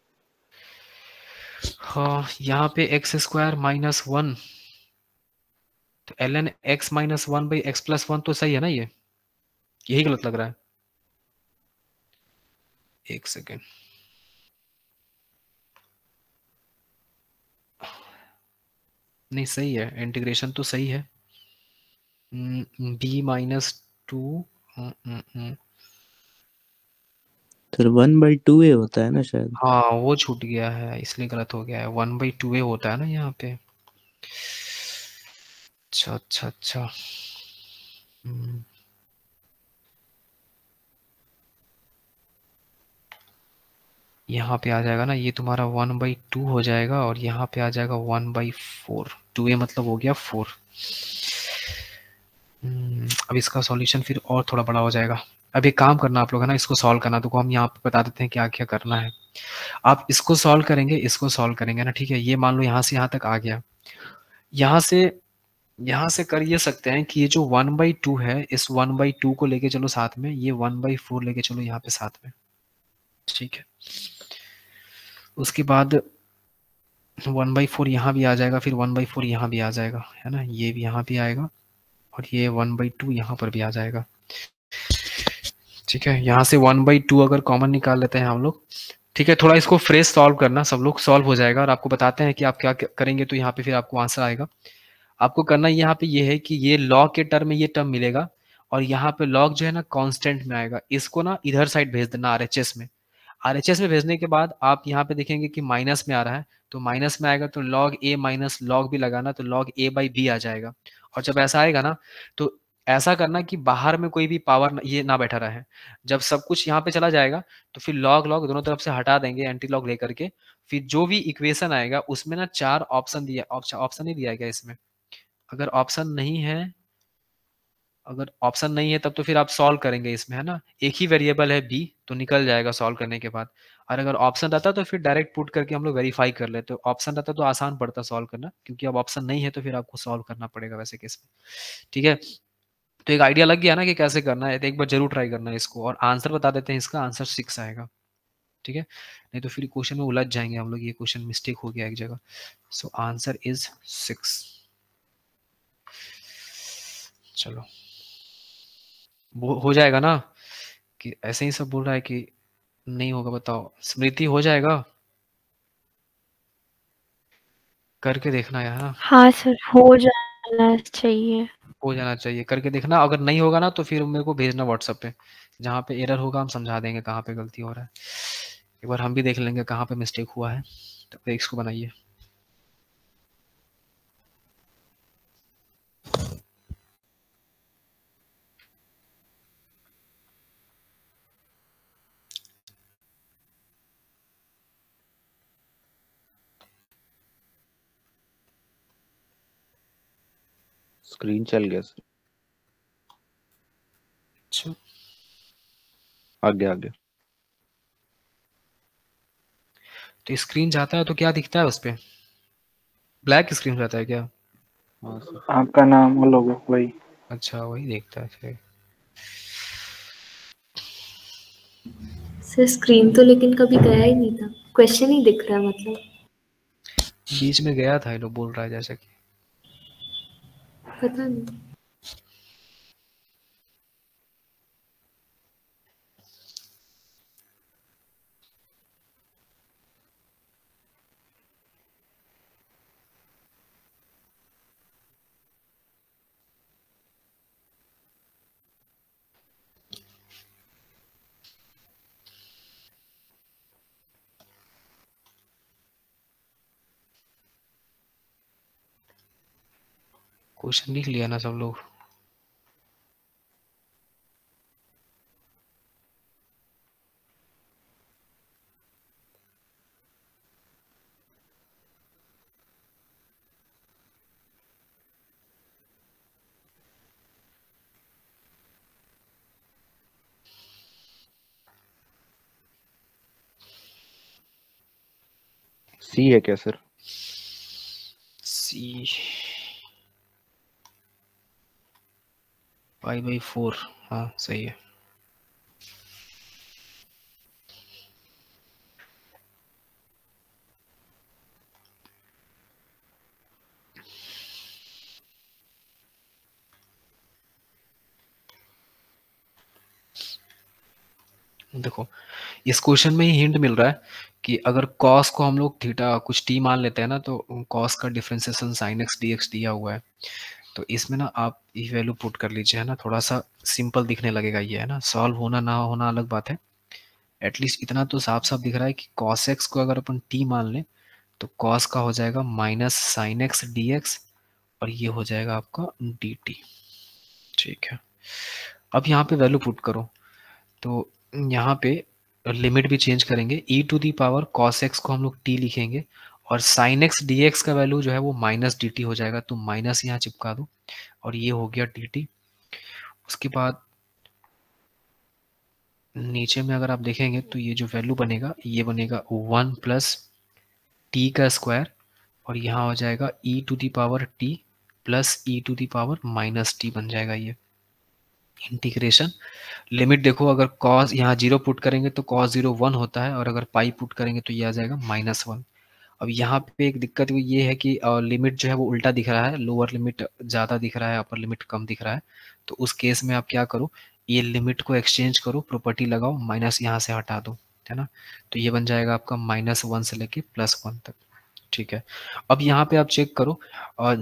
Speaker 1: हाँ, यहाँ पे x² - 1, तो ln x-1/x+1 तो सही है ना, ये यही गलत लग रहा है, एक सेकेंड, नहीं सही है, इंटीग्रेशन तो सही है, b-2,
Speaker 6: सर 1/2a होता है ना शायद।
Speaker 1: हाँ वो छूट गया है इसलिए गलत हो गया है, 1/2a होता है ना यहाँ पे, अच्छा अच्छा अच्छा, यहाँ पे आ जाएगा ना, ये तुम्हारा 1/2 हो जाएगा, और यहाँ पे आ जाएगा 1/4, 2a मतलब हो गया 4। अब इसका सॉल्यूशन फिर और थोड़ा बड़ा हो जाएगा। अब एक काम करना आप लोग, है ना, इसको सॉल्व करना, तो हम यहाँ पे बता देते हैं क्या क्या करना है। आप इसको सॉल्व करेंगे, इसको सॉल्व करेंगे ना, ठीक है, ये मान लो यहाँ से यहाँ तक आ गया, यहाँ से कर ये सकते हैं कि ये जो 1/2 है, इस 1/2 को लेके चलो साथ में, ये 1/4 लेके चलो यहाँ पे साथ में, ठीक है, उसके बाद 1/4 यहाँ भी आ जाएगा, फिर 1/4 यहाँ भी आ जाएगा, है ना, ये भी यहाँ भी आएगा, और ये 1/2 यहाँ पर भी आ जाएगा। ठीक है, यहाँ से 1/2 अगर कॉमन निकाल लेते हैं हम लोग, ठीक है, थोड़ा इसको फ्रेश सॉल्व करना, सब लोग सॉल्व हो जाएगा, और आपको बताते हैं कि आप क्या करेंगे, तो यहाँ पे फिर आपको आंसर आएगा। आपको करना यहाँ पे ये है कि ये लॉग के टर्म में ये टर्म मिलेगा, और यहाँ पे लॉग जो है ना कांस्टेंट में आएगा, इसको ना इधर साइड भेज देना RHS में। RHS में भेजने के बाद आप यहाँ पे देखेंगे कि माइनस में आ रहा है, तो माइनस में आएगा तो log a minus log b लगाना, तो log a/b आ जाएगा। और जब ऐसा आएगा ना, तो ऐसा करना कि बाहर में कोई भी पावर ये ना बैठा रहे, जब सब कुछ यहाँ पे चला जाएगा तो फिर log log दोनों तरफ से हटा देंगे एंटी लॉग लेकर के, फिर जो भी इक्वेशन आएगा उसमें ना 4 ऑप्शन दिया, ऑप्शन ही दिया गया इसमें, अगर ऑप्शन नहीं है, अगर ऑप्शन नहीं है तब तो फिर आप सॉल्व करेंगे इसमें, है ना, एक ही वेरिएबल है b, तो निकल जाएगा सॉल्व करने के बाद। और अगर ऑप्शन रहता तो फिर डायरेक्ट पुट करके हम लोग वेरीफाई कर लेते, तो ऑप्शन रहता तो आसान पड़ता सॉल्व करना, क्योंकि अब ऑप्शन नहीं है तो फिर आपको सॉल्व करना पड़ेगा वैसे केस में। ठीक है, तो एक आइडिया लग गया ना कि कैसे करना है, तो एक बार जरूर ट्राई करना है इसको, और आंसर बता देते हैं, इसका आंसर 6 आएगा। ठीक है, नहीं तो फिर क्वेश्चन में उलझ जाएंगे हम लोग, ये क्वेश्चन मिस्टेक हो गया एक जगह, सो आंसर इज 6। चलो वो हो जाएगा ना, कि ऐसे ही सब बोल रहा है कि नहीं होगा, बताओ स्मृति हो जाएगा, करके देखना यार, हाँ
Speaker 2: हाँ सर, हो जाना चाहिए।
Speaker 1: हो जाना चाहिए, करके देखना, अगर नहीं होगा ना तो फिर मेरे को भेजना व्हाट्सएप पे, जहाँ पे एरर होगा हम समझा देंगे कहाँ पे गलती हो रहा है, एक बार हम भी देख लेंगे कहाँ पे मिस्टेक हुआ है, तो इसको बनाइए।
Speaker 5: स्क्रीन चल गया सर।
Speaker 1: अच्छा,
Speaker 5: आगे आगे।
Speaker 1: तो स्क्रीन जाता है तो क्या दिखता है उस पे? ब्लैक स्क्रीन रहता है क्या?
Speaker 5: हाँ सर।
Speaker 3: आपका नाम और लोगो वही।
Speaker 1: अच्छा, वही देखता है फिर।
Speaker 2: सर स्क्रीन तो लेकिन कभी गया ही नहीं था, क्वेश्चन ही दिख रहा है मतलब।
Speaker 1: बीच में गया था, ये लोग बोल रहा है जैसे कि।
Speaker 2: पता नहीं।
Speaker 1: क्वेश्चन लिख लिया ना सब लोग?
Speaker 5: सी है क्या सर?
Speaker 1: सी 5/4, हाँ सही है। देखो, इस क्वेश्चन में ही हिंट मिल रहा है कि अगर कॉस को हम लोग थीटा कुछ टी मान लेते हैं ना, तो कॉस का differentiation sine x d x दिया हुआ है। तो इसमें ना आप ये वैल्यू पुट कर लीजिए, है ना, थोड़ा सा सिंपल दिखने लगेगा ये, है ना। सॉल्व होना ना होना अलग बात है, एटलीस्ट इतना तो साफ साफ दिख रहा है कि कॉस एक्स को अगर अपन टी मान लें तो कॉस का हो जाएगा minus sine x d x, और ये हो जाएगा आपका डी टी। ठीक है, अब यहाँ पे वैल्यू पुट करो, तो यहाँ पे लिमिट भी चेंज करेंगे। E to the power cos x को हम लोग टी लिखेंगे, और साइन एक्स डी एक्स का वैल्यू जो है वो माइनस डी टी हो जाएगा, तो माइनस यहाँ चिपका दो, और ये हो गया डी टी। उसके बाद नीचे में अगर आप देखेंगे तो ये जो वैल्यू बनेगा ये बनेगा 1 प्लस टी का स्क्वायर, और यहाँ हो जाएगा e to the power t plus e to the power minus t बन जाएगा ये। इंटीग्रेशन लिमिट देखो, अगर कॉस यहाँ 0 पुट करेंगे तो कॉस 0 1 होता है, और अगर पाई पुट करेंगे तो ये आ जाएगा -1। अब यहाँ पे एक दिक्कत ये है कि लिमिट जो है वो उल्टा दिख रहा है, लोअर लिमिट ज़्यादा दिख रहा है, अपर लिमिट कम दिख रहा है। तो उस केस में आप क्या करो, ये लिमिट को एक्सचेंज करो, प्रॉपर्टी लगाओ, माइनस यहाँ से हटा दो, है ना। तो ये बन जाएगा आपका -1 से लेके +1 तक। ठीक है, अब यहाँ पे आप चेक करो, और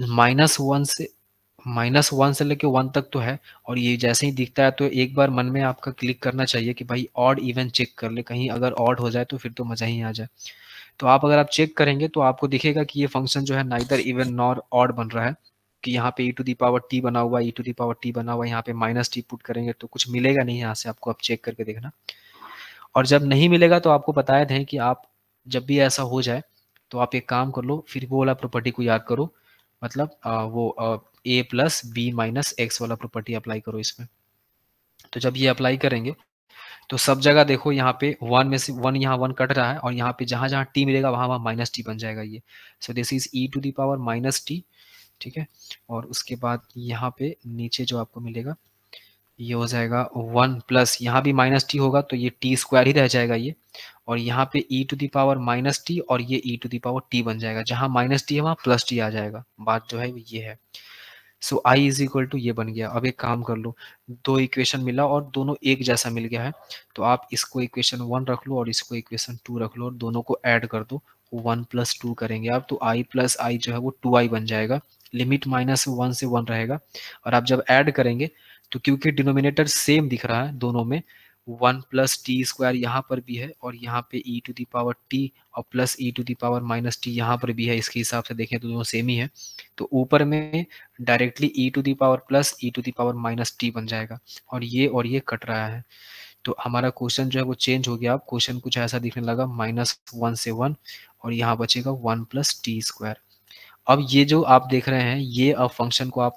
Speaker 1: -1 से लेके 1 तक तो है, और ये जैसे ही दिखता है तो एक बार मन में आपका क्लिक करना चाहिए कि भाई ऑड इवन चेक कर ले, कहीं अगर ऑड हो जाए तो फिर तो मजा ही आ जाए। तो आप अगर आप चेक करेंगे तो आपको दिखेगा कि ये फंक्शन जो है नाइदर इवन नॉर ऑड बन रहा है, कि यहाँ पे e to the power t बना हुआ है, e to the power t बना हुआ है, यहाँ पे माइनस टी पुट करेंगे तो कुछ मिलेगा नहीं यहाँ से, आपको आप चेक करके देखना। और जब नहीं मिलेगा तो आपको बताए थे कि आप जब भी ऐसा हो जाए तो आप एक काम कर लो, फिर वो वाला प्रॉपर्टी को याद करो, मतलब वो a plus b minus x वाला प्रॉपर्टी अप्लाई करो इसमें। तो जब ये अप्लाई करेंगे तो सब जगह देखो, यहाँ पे 1 में से 1, यहाँ 1 कट रहा है, और यहाँ पे जहाँ जहाँ टी मिलेगा वहाँ वहाँ माइनस टी बन जाएगा ये। So this is e to the power minus t. ठीक है, और उसके बाद यहाँ पे नीचे जो आपको मिलेगा ये हो जाएगा 1 प्लस, यहाँ भी माइनस टी होगा तो ये टी स्क्वायर ही रह जाएगा ये, और यहाँ पे e to the power minus t, और ये e to the power t बन जाएगा, जहाँ माइनस टी है वहाँ प्लस टी आ जाएगा। बात जो है ये है। So I is equal to ये बन गया। अब एक काम कर लो, दो इक्वेशन मिला और दोनों एक जैसा मिल गया है, तो आप इसको इक्वेशन 1 रख लो और इसको इक्वेशन 2 रख लो, और दोनों को ऐड कर दो, 1 + 2 करेंगे आप, तो i + i जो है वो 2i बन जाएगा। लिमिट -1 से 1 रहेगा, और आप जब ऐड करेंगे तो क्योंकि डिनोमिनेटर सेम दिख रहा है दोनों में, 1 + t² यहाँ पर भी है, और यहाँ पे e to the power t और plus e to the power -t यहाँ पर भी है, इसके हिसाब से देखें तो दोनों सेम ही है। तो ऊपर में directly e to the power plus e to the power -t बन जाएगा, और ये कट रहा है। तो हमारा क्वेश्चन जो है वो चेंज हो गया। अब क्वेश्चन कुछ ऐसा दिखने लगा, -1 से 1, और यहाँ बचेगा 1 + t²। अब ये जो आप देख रहे हैं, ये अब फंक्शन को आप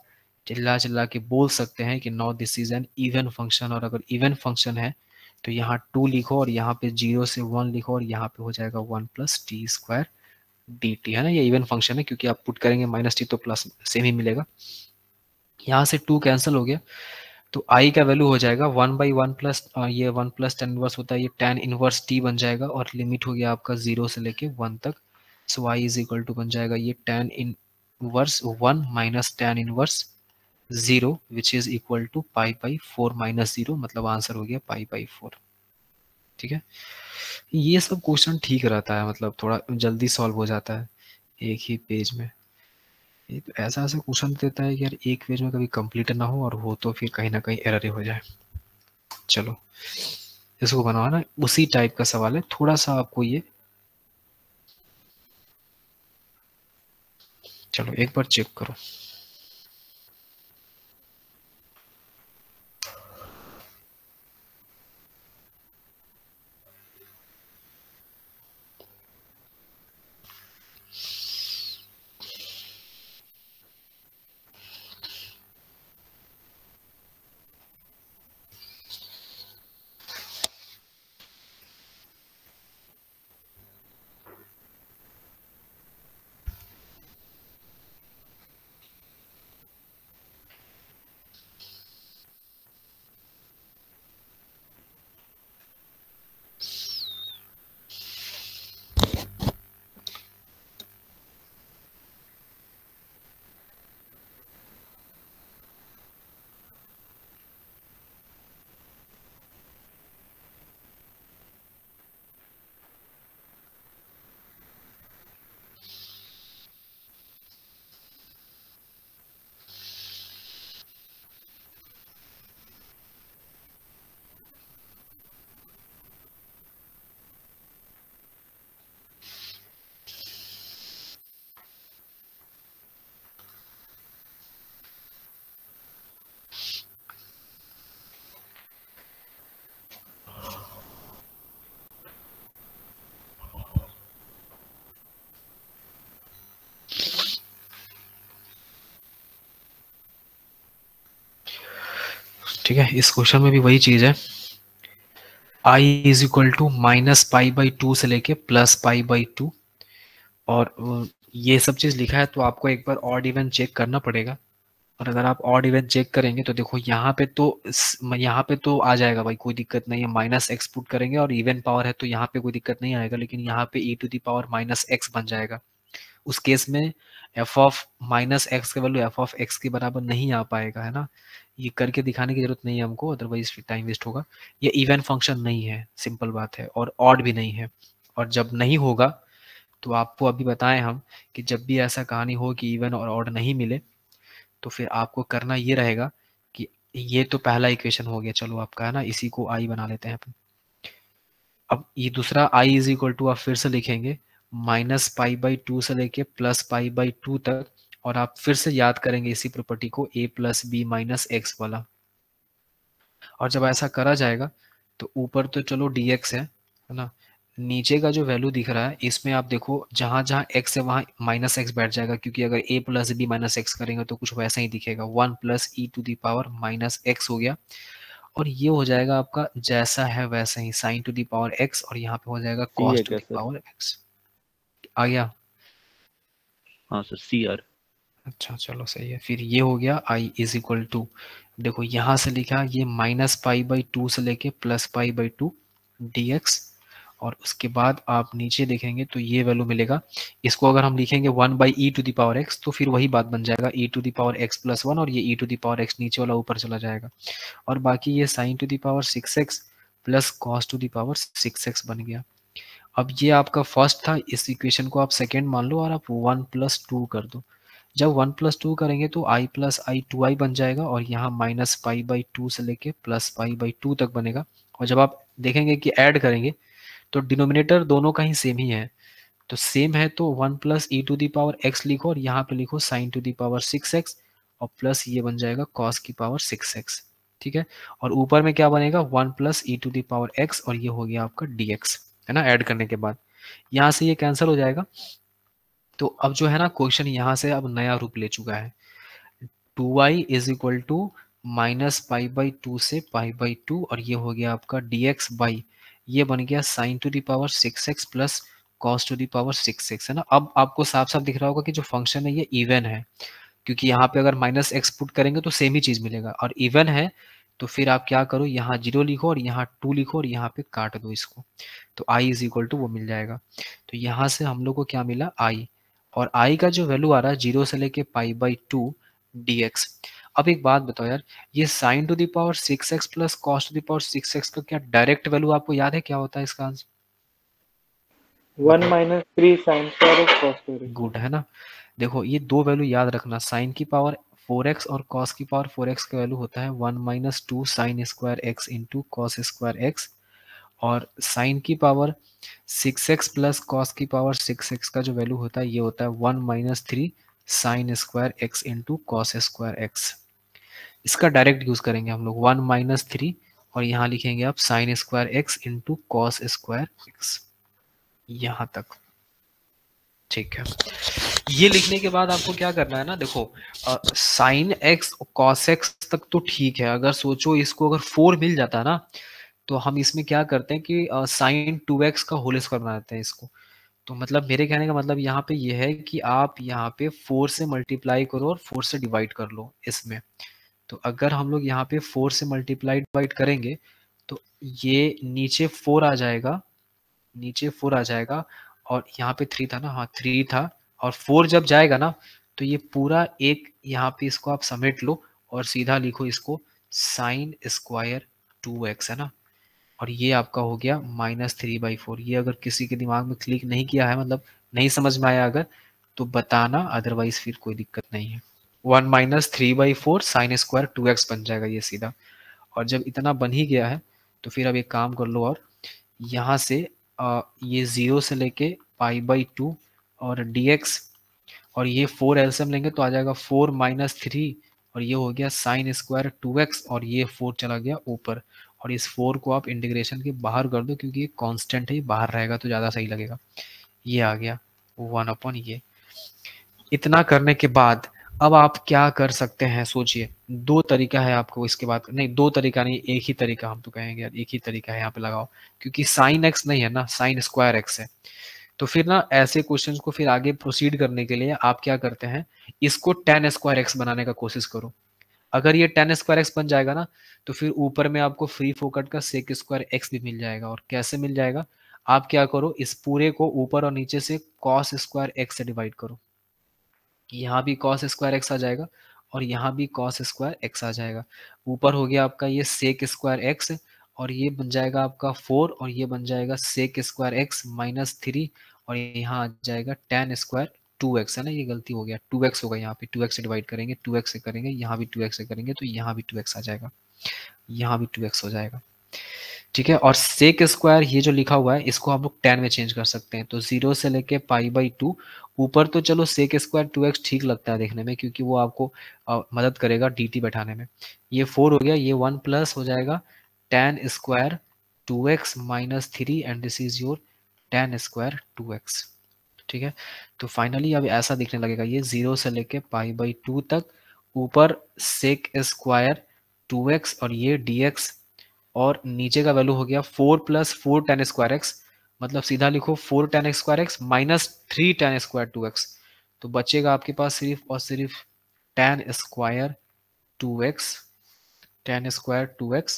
Speaker 1: चिल्ला चिल्ला के बोल सकते हैं कि no this is an even function, और अगर इवन फंक्शन है तो यहाँ 2 लिखो और यहाँ पे 0 से 1 लिखो और यहाँ पे हो जाएगा 1 plus t square d t, है ना। ये इवन फंक्शन है क्योंकि आप पुट करेंगे माइनस टी तो प्लस सेम ही मिलेगा। यहाँ से 2 कैंसिल हो गया तो आई का वैल्यू हो जाएगा 1/1 प्लस ये 1 प्लस टेन इनवर्स होता है, ये टेन इनवर्स टी बन जाएगा और लिमिट हो गया आपका 0 से लेके 1 तक। So I is equal to बन जाएगा ये tan inverse 1 minus tan inverse 0 which is equal to पाई/4 माइनस 0, मतलब आंसर हो गया पाई/4। ठीक है, ये सब क्वेश्चन ठीक रहता है, मतलब थोड़ा जल्दी सॉल्व हो जाता है एक ही पेज में। ये तो ऐसा ऐसा क्वेश्चन देता है कि यार एक पेज में कभी कंप्लीट ना हो, और हो तो फिर कहीं ना कहीं एरर ही हो जाए। चलो इसको बनाना, उसी टाइप का सवाल है, थोड़ा सा आपको ये, चलो एक बार चेक करो। ठीक है, इस क्वेश्चन में भी वही चीज है, I is equal to minus पाई/2 से लेके प्लस पाई/2, और ये सब चीज लिखा है तो आपको एक बार ऑड इवन चेक करना पड़ेगा। और अगर आप ऑड इवन चेक करेंगे तो देखो यहाँ पे तो आ जाएगा भाई, कोई दिक्कत नहीं है, माइनस एक्स पुट करेंगे और इवन पावर है तो यहाँ पे कोई दिक्कत नहीं आएगा, लेकिन यहाँ पे e to the power minus x बन जाएगा। उस केस में एफ ऑफ माइनस एक्स का वैल्यू एफ ऑफ एक्स के बराबर नहीं आ पाएगा, है ना। ये करके दिखाने की जरूरत नहीं है हमको, अदरवाइज टाइम वेस्ट होगा। ये इवन फंक्शन नहीं है, सिंपल बात है, और ऑड भी नहीं है। और जब नहीं होगा तो आपको अभी बताएं हम कि जब भी ऐसा कहानी हो कि इवन और ऑड नहीं मिले तो फिर आपको करना ये रहेगा कि ये तो पहला इक्वेशन हो गया, चलो आपका, है ना, इसी को आई बना लेते हैं अपन। अब ये दूसरा आई इज इक्वल टू आप फिर से लिखेंगे माइनस पाई/2 से लेके प्लस पाई/2 तक, और आप फिर से याद करेंगे इसी प्रॉपर्टी को a plus b minus x वाला। और जब ऐसा करा जाएगा तो ऊपर तो चलो dx है ना, नीचे का जो वैल्यू दिख रहा है इसमें आप देखो जहां जहां x है वहां माइनस एक्स बैठ जाएगा, क्योंकि अगर a plus b minus x करेंगे तो कुछ वैसा ही दिखेगा, 1 plus e to the power minus x हो गया। और ये हो जाएगा आपका जैसा है वैसा ही sine to the power x, और यहाँ पे हो जाएगा cos to the power x. आ गया?
Speaker 5: हाँ सर, सी आर।
Speaker 1: अच्छा चलो सही है, फिर ये हो गया आई इज इक्वल टू, देखो यहाँ से लिखा ये माइनस पाई/2 से लेके प्लस पाई/2 dx, और उसके बाद आप नीचे देखेंगे तो ये वैल्यू मिलेगा। इसको अगर हम लिखेंगे 1/e to the power x तो फिर वही बात बन जाएगा e to the power x plus 1, और ये e to the power x नीचे वाला ऊपर चला जाएगा, और बाकी ये sine to the power 6x plus cos to the power 6x बन गया। अब ये आपका फर्स्ट था, इस इक्वेशन को आप सेकेंड मान लो और आप 1 प्लस 2 कर दो। जब 1 प्लस 2 करेंगे तो i प्लस आई 2i बन जाएगा, और यहाँ माइनस पाई/2 से लेके प्लस पाई/2 तक बनेगा। और जब आप देखेंगे कि ऐड करेंगे तो डिनोमिनेटर दोनों का ही सेम ही है, तो सेम है तो 1 plus e to the power x लिखो और यहाँ पे लिखो sign to the power 6x, और प्लस ये बन जाएगा कॉस की पावर 6x। ठीक है, और ऊपर में क्या बनेगा 1 plus e to the power x, और ये हो गया आपका dx, है ना। ऐड करने के बाद यहाँ से ये कैंसिल हो जाएगा। तो अब जो है ना क्वेश्चन यहाँ से अब नया रूप ले चुका है। 2y is equal to minus pi by 2 से पाई बाई 2, और ये हो गया आपका dx बाई, ये बन गया sine to the power 6x plus cos to the power 6x, है ना। अब आपको साफ साफ दिख रहा होगा कि जो फंक्शन है ये इवन है, क्योंकि यहाँ पे अगर माइनस एक्स पुट करेंगे तो सेम ही चीज मिलेगा, और इवन है तो फिर आप क्या करो, यहाँ 0 लिखो और यहाँ 2 लिखो और यहाँ पे काट दो इसको, तो i इज इक्वल टू वो मिल जाएगा। तो यहाँ से हम लोग को क्या मिला, i, और i का जो वैल्यू आ रहा है 0 से लेके पाई बाई 2 dx। अब एक बात बताओ यार, ये sine to the power 6x plus cos to the power 6x का क्या डायरेक्ट वैल्यू आपको याद है क्या होता है इसका answer?
Speaker 3: 1 minus 3 sine square x cos square x.
Speaker 1: Good, है ना। देखो ये दो वैल्यू याद रखना, साइन की पावर 4x और कॉस की पावर 4x का वैल्यू होता है 1 minus 2 sine square x into cos square x, और साइन की पावर 6x प्लस कॉस की पावर 6x का जो वैल्यू होता है ये होता है 1 minus 3 sine square x into cos square x. इसका डायरेक्ट यूज करेंगे हम लोग 1 माइनस 3, और यहाँ लिखेंगे आप sine square x into cos square x, यहाँ तक, ठीक है। ये लिखने के बाद आपको क्या करना है ना, देखो साइन एक्स कॉस एक्स तक तो ठीक है, अगर सोचो इसको अगर 4 मिल जाता है ना, तो हम इसमें क्या करते हैं कि साइन 2x का होल स्क्वायर बना देते हैं इसको। तो मतलब मेरे कहने का मतलब यहाँ पे ये है कि आप यहाँ पे 4 से मल्टीप्लाई करो और 4 से डिवाइड कर लो इसमें। तो अगर हम लोग यहाँ पे 4 से मल्टीप्लाई डिवाइड करेंगे तो ये नीचे 4 आ जाएगा, नीचे 4 आ जाएगा, और यहाँ पे 3 था ना, हाँ 3 था, और 4 जब जाएगा ना तो ये पूरा एक यहाँ पे इसको आप समेट लो और सीधा लिखो इसको साइन स्क्वायर 2x, है ना। और ये आपका हो गया माइनस 3/4। ये अगर किसी के दिमाग में क्लिक नहीं किया है, मतलब नहीं समझ में आया अगर, तो बताना, अदरवाइज फिर कोई दिक्कत नहीं है। 1 माइनस 3/4 साइन स्क्वायर 2x बन जाएगा ये सीधा। और जब इतना बन ही गया है तो फिर अब एक काम कर लो, और यहाँ से ये 0 से लेके पाई बाई 2 और dx, और ये 4 एलसीएम लेंगे तो आ जाएगा 4 माइनस 3, और ये हो गया साइन स्क्वायर 2x, और ये 4 चला गया ऊपर, और इस 4 को आप इंटीग्रेशन के बाहर कर दो क्योंकि ये कांस्टेंट है, बाहर रहेगा तो ज़्यादा सही लगेगा। ये आ गया 1 ये। इतना करने के बाद अब आप क्या कर सकते हैं, सोचिए। दो तरीका है आपको इसके बाद, नहीं दो तरीका नहीं, एक ही तरीका, हम तो कहेंगे यार एक ही तरीका है यहाँ पे लगाओ, क्योंकि साइन एक्स नहीं है ना, साइन स्क्वायर एक्स है। तो फिर ना ऐसे क्वेश्चंस को फिर आगे प्रोसीड करने के लिए आप क्या करते हैं, इसको tan स्क्वायर एक्स बनाने का कोशिश करो। अगर ये tan स्क्वायर एक्स बन जाएगा ना तो फिर ऊपर में आपको फ्री फोकट का सेक स्क्वायर एक्स भी मिल जाएगा। और कैसे मिल जाएगा, आप क्या करो, इस पूरे को ऊपर और नीचे से कॉस स्क्वायर एक्स से डिवाइड करो। यहाँ भी कॉस स्क्वायर एक्स आ जाएगा और यहाँ भी कॉस स्क्वायर एक्स आ जाएगा। ऊपर हो गया आपका ये सेक स्क्वायर एक्स, और ये बन जाएगा आपका 4, और ये बन जाएगा सेक स्क्वायर एक्स माइनस 3, और यहाँ आ जाएगा tan स्क्वायर 2x, है ना। ये गलती हो गया, 2x होगा यहाँ पे, 2x से डिवाइड करेंगे, 2x से करेंगे, यहाँ भी 2x से करेंगे तो यहाँ भी 2x आ जाएगा, यहाँ भी 2x हो जाएगा, ठीक है। और सेक स्क्वायर ये जो लिखा हुआ है इसको हम लोग tan में चेंज कर सकते हैं। तो 0 से लेके पाई बाई 2, ऊपर तो चलो सेक स्क्वायर 2x ठीक लगता है देखने में, क्योंकि वो आपको मदद करेगा dt बैठाने में। ये 4 हो गया, ये 1 प्लस हो जाएगा tan square 2x minus 3, and this is your tan square 2x, ठीक है। तो फाइनली अब ऐसा दिखने लगेगा, ये 0 से लेके पाई बाई 2 तक, ऊपर सेक स्क्वायर 2x और ये dx, और नीचे का वैल्यू हो गया 4 प्लस 4 tan स्क्वायर एक्स, मतलब सीधा लिखो 4 tan स्क्वायर एक्स माइनस 3 tan स्क्वायर 2x। तो बचेगा आपके पास सिर्फ और सिर्फ tan square 2x, tan square 2x,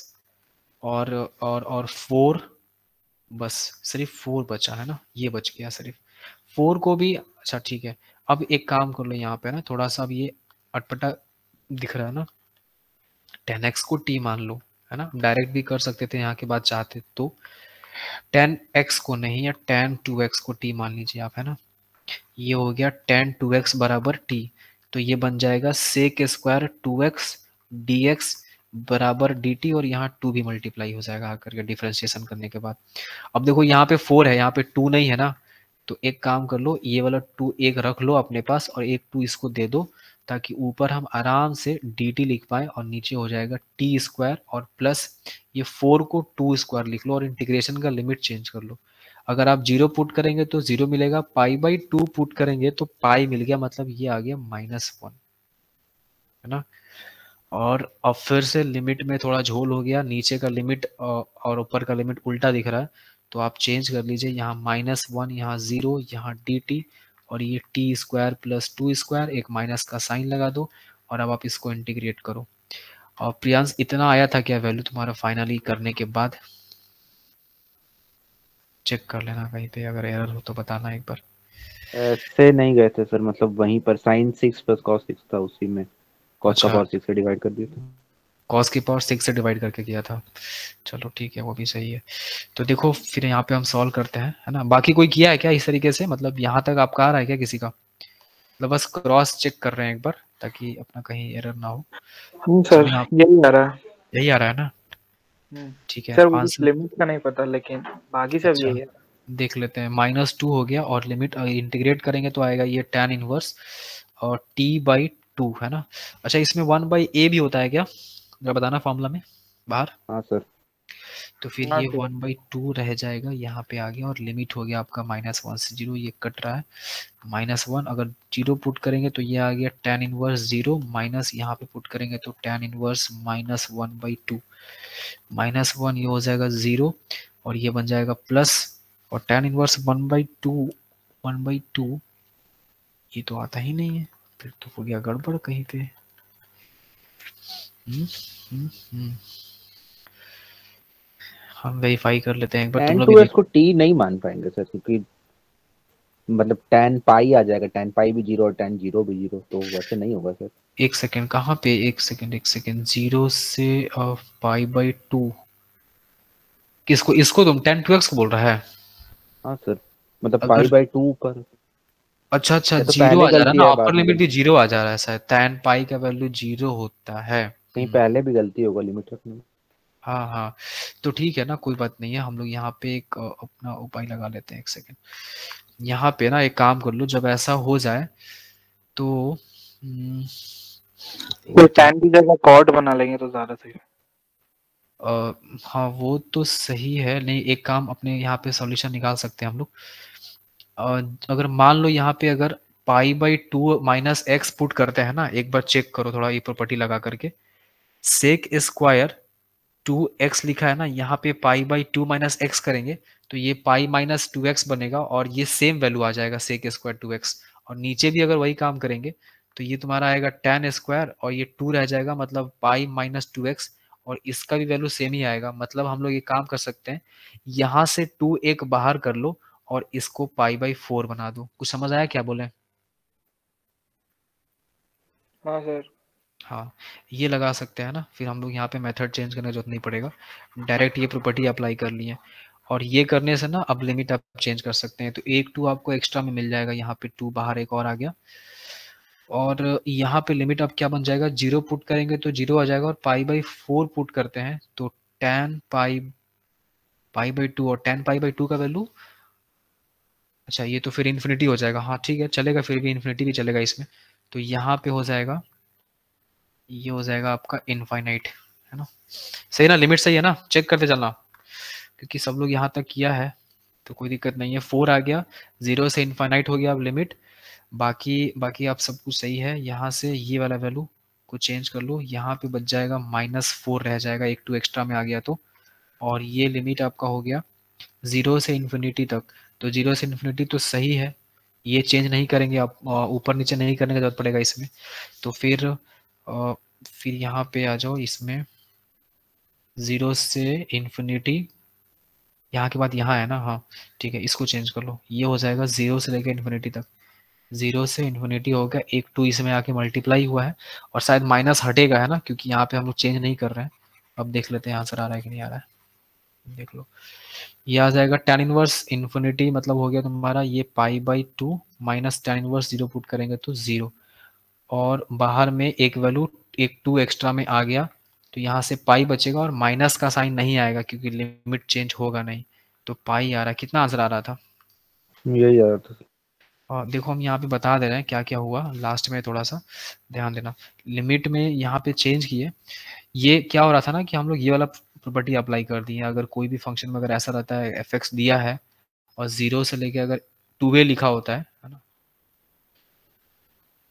Speaker 1: और 4, बस सिर्फ 4 बचा है ना, ये बच गया सिर्फ 4 को भी। अच्छा ठीक है, अब एक काम कर लो यहाँ पे ना, थोड़ा सा अब ये अटपटा दिख रहा है ना, tan x को t मान लो, है ना। डायरेक्ट भी कर सकते थे यहाँ के बाद चाहते तो, tan x को नहीं, या tan 2x को t मान लीजिए आप, है ना। ये हो गया tan 2x बराबर t, तो ये बन जाएगा सेक स्क्वायर 2x dx बराबर dt, और यहाँ 2 भी मल्टीप्लाई हो जाएगा आकर के डिफरेंशिएशन करने के बाद। अब देखो यहाँ पे 4 है, यहाँ पे 2 नहीं है ना, तो एक काम कर लो, ये वाला 2 एक रख लो अपने पास और एक 2 इसको दे दो, ताकि ऊपर हम आराम से dt लिख पाए, और नीचे हो जाएगा t स्क्वायर, और प्लस ये 4 को 2 स्क्वायर लिख लो, और इंटीग्रेशन का लिमिट चेंज कर लो। अगर आप 0 पुट करेंगे तो 0 मिलेगा, पाई बाई 2 पुट करेंगे तो पाई मिल गया, मतलब ये आ गया -1, है ना। और अब फिर से लिमिट में थोड़ा झोल हो गया, नीचे का लिमिट और ऊपर का लिमिट उल्टा दिख रहा है, तो आप चेंज कर लीजिए, यहाँ -1, यहाँ 0, यहाँ dt, और ये t स्क्वायर प्लस 2 स्क्वायर, एक माइनस का साइन लगा दो, और अब आप इसको इंटीग्रेट करो। और प्रियांश, इतना आया था क्या वैल्यू तुम्हारा फाइनली करने के बाद? चेक कर लेना कहीं पे, अगर एरर हो तो बताना एक बार।
Speaker 5: ऐसे नहीं गए थे सर, मतलब वहीं पर sin 6 + cos 6 था, उसी में cos का
Speaker 1: अच्छा,
Speaker 5: पावर 6 से डिवाइड कर दिया था।
Speaker 1: cos की पावर 6 से डिवाइड करके किया था। चलो ठीक है, वो भी सही है। तो देखो फिर यहाँ पे हम सॉल्व करते हैं, है ना। बाकी कोई किया है क्या इस तरीके से, मतलब यहाँ तक आपका आ रहा है क्या किसी का? मतलब बस क्रॉस चेक कर रहे हैं एक बार, ताकि अपना कहीं एरर ना हो।
Speaker 3: सर यही आ रहा है।
Speaker 1: यही आ रहा है ना, ठीक है।
Speaker 3: सर वो
Speaker 1: आंसर
Speaker 3: लिमिट का नहीं पता, लेकिन बाकी सब
Speaker 1: अच्छा
Speaker 3: यही है।
Speaker 1: देख लेते हैं। -2 हो गया, और लिमिट इंटीग्रेट करेंगे तो आएगा ये tan इनवर्स और t/2, है ना। अच्छा, इसमें 1/a भी होता है क्या, जरा बताना फॉर्मूला में बाहर।
Speaker 5: हाँ सर।
Speaker 1: तो फिर
Speaker 3: हाँ
Speaker 1: ये
Speaker 3: सर।
Speaker 1: 1/2 रह जाएगा, यहाँ पे आ गया, और लिमिट हो गया आपका -1 से 0, ये कट रहा है, -1, अगर 0 पुट करेंगे तो ये आ गया tan इनवर्स 0, माइनस यहाँ पे पुट करेंगे तो tan इनवर्स -1/2, -1 ये हो जाएगा 0, और ये बन जाएगा प्लस, और tan इनवर्स 1/2 ये तो आता ही नहीं है, फिर तो हो गया गड़बड़ कहीं पे। हम वेरीफाई कर लेते हैं एक बार, तुम
Speaker 5: tan
Speaker 1: लोग भी
Speaker 5: 2s
Speaker 1: देखो।
Speaker 5: को t नहीं मान पाएंगे सर, क्योंकि मतलब tan पाई आ जाएगा, tan पाई भी 0 और tan 0 भी 0, तो वैसे नहीं होगा सर।
Speaker 1: एक सेकेंड, कहाँ पे, एक सेकेंड 0 से π/2, किसको, इसको तुम tan 2x को बोल रहा है?
Speaker 5: हाँ सर, मतलब
Speaker 1: अगर
Speaker 5: π/2 पर,
Speaker 1: अच्छा
Speaker 5: या तो
Speaker 1: जीरो
Speaker 5: पहले
Speaker 1: आ जा रहा है
Speaker 5: गलती
Speaker 1: ना,
Speaker 5: है
Speaker 1: अपर
Speaker 5: बाद में
Speaker 1: लिमिट भी
Speaker 5: गलती,
Speaker 1: 0 आ जा रहा है शायद, tan पाई का वैल्यू 0 होता है।
Speaker 5: कहीं पहले भी गलती होगा लिमिट रखने में।
Speaker 1: हाँ हाँ, तो ठीक है ना, कोई बात नहीं है। हम लोग यहाँ पे एक अपना उपाय लगा लेते हैं, एक सेकेंड। यहाँ पे ना एक काम कर लो, जब ऐसा हो जाए तो
Speaker 3: कोई tan की जगह कॉर्ड बना लेंगे तो ज्यादा सही है।
Speaker 1: हाँ वो तो सही है, नहीं एक काम अपने यहाँ पे सॉल्यूशन निकाल सकते हैं हम लोग। अगर मान लो यहाँ पे अगर π/2 - x पुट करते हैं ना, एक बार चेक करो थोड़ा ये प्रॉपर्टी लगा करके, सेक स्क्वायर 2x लिखा है ना, यहाँ पे π/2 - x करेंगे तो ये π - 2x बनेगा, और ये सेम वैल्यू आ जाएगा सेक स्क्वायर 2x, और नीचे भी अगर वही काम करेंगे तो ये तुम्हारा आएगा tan स्क्वायर, और ये 2 रह जाएगा, मतलब π - 2x, और इसका भी वैल्यू सेम ही आएगा। मतलब हम लोग ये काम कर सकते हैं, यहाँ से 2 एक बाहर कर लो और इसको π/4 बना दो। कुछ समझ आया क्या बोले?
Speaker 3: हाँ सर।
Speaker 1: हाँ, ये लगा सकते हैं ना, फिर हम लोग यहाँ पे मेथड चेंज करने की जरूरत नहीं पड़ेगा, डायरेक्ट ये प्रॉपर्टी अप्लाई कर ली है। और ये करने से ना अब लिमिट आप चेंज कर सकते हैं, तो एक 2 आपको एक्स्ट्रा में मिल जाएगा, यहाँ पे 2 बाहर एक और आ गया, और यहाँ पे लिमिट अब क्या बन जाएगा, 0 पुट करेंगे तो 0 आ जाएगा, और π/4 पुट करते हैं तो tan π/2, और tan π/2 का वैल्यू, अच्छा ये तो फिर इन्फिनिटी हो जाएगा। हाँ ठीक है, चलेगा, फिर भी इन्फिनिटी भी चलेगा इसमें, तो यहाँ पे हो जाएगा, ये हो जाएगा आपका इनफाइनाइट, है ना। सही ना, लिमिट सही है ना, चेक करते चलना, क्योंकि सब लोग यहाँ तक किया है तो कोई दिक्कत नहीं है। 4 आ गया, 0 से इनफाइनाइट हो गया अब लिमिट, बाकी आप सब कुछ सही है। यहाँ से ये वाला वैल्यू को चेंज कर लो, यहाँ पे बच जाएगा -4 रह जाएगा, एक 2 एक्स्ट्रा में आ गया तो, और ये लिमिट आपका हो गया 0 से इन्फिनिटी तक, तो 0 से इन्फिनिटी तो सही है, ये चेंज नहीं करेंगे आप, ऊपर नीचे नहीं करने की जरूरत पड़ेगा इसमें। तो फिर यहाँ पे आ जाओ, इसमें 0 से इन्फिनिटी, यहाँ के बाद यहाँ है ना, हाँ ठीक है, इसको चेंज कर लो, ये हो जाएगा 0 से लेकर इन्फिनिटी तक, 0 से इन्फिनिटी हो गया, एक 2 इसमें आके मल्टीप्लाई हुआ है, और शायद माइनस हटेगा, है ना, क्योंकि यहाँ पे हम लोग चेंज नहीं कर रहे हैं। अब देख लेते हैं आंसर आ रहा है कि नहीं आ रहा है, देख लो, ये आ जाएगा tan इनवर्स इन्फिनिटी, मतलब हो गया तुम्हारा ये π/2 माइनस tan इनवर्स 0 पुट करेंगे तो 0, और बाहर में एक वैल्यू एक 2 एक्स्ट्रा में आ गया, तो यहाँ से पाई बचेगा, और माइनस का साइन नहीं आएगा क्योंकि लिमिट चेंज होगा नहीं, तो पाई आ रहा है। कितना आंसर आ रहा था?
Speaker 5: यही आ रहा था।
Speaker 1: और देखो हम यहाँ पे बता दे रहे हैं क्या क्या हुआ लास्ट में, थोड़ा सा ध्यान देना। लिमिट में यहाँ पे चेंज किए, ये क्या हो रहा था ना कि हम लोग ये वाला प्रॉपर्टी अप्लाई कर दिए, अगर कोई भी फंक्शन में अगर ऐसा रहता है एफ दिया है और 0 से लेके अगर 2a लिखा होता है ना,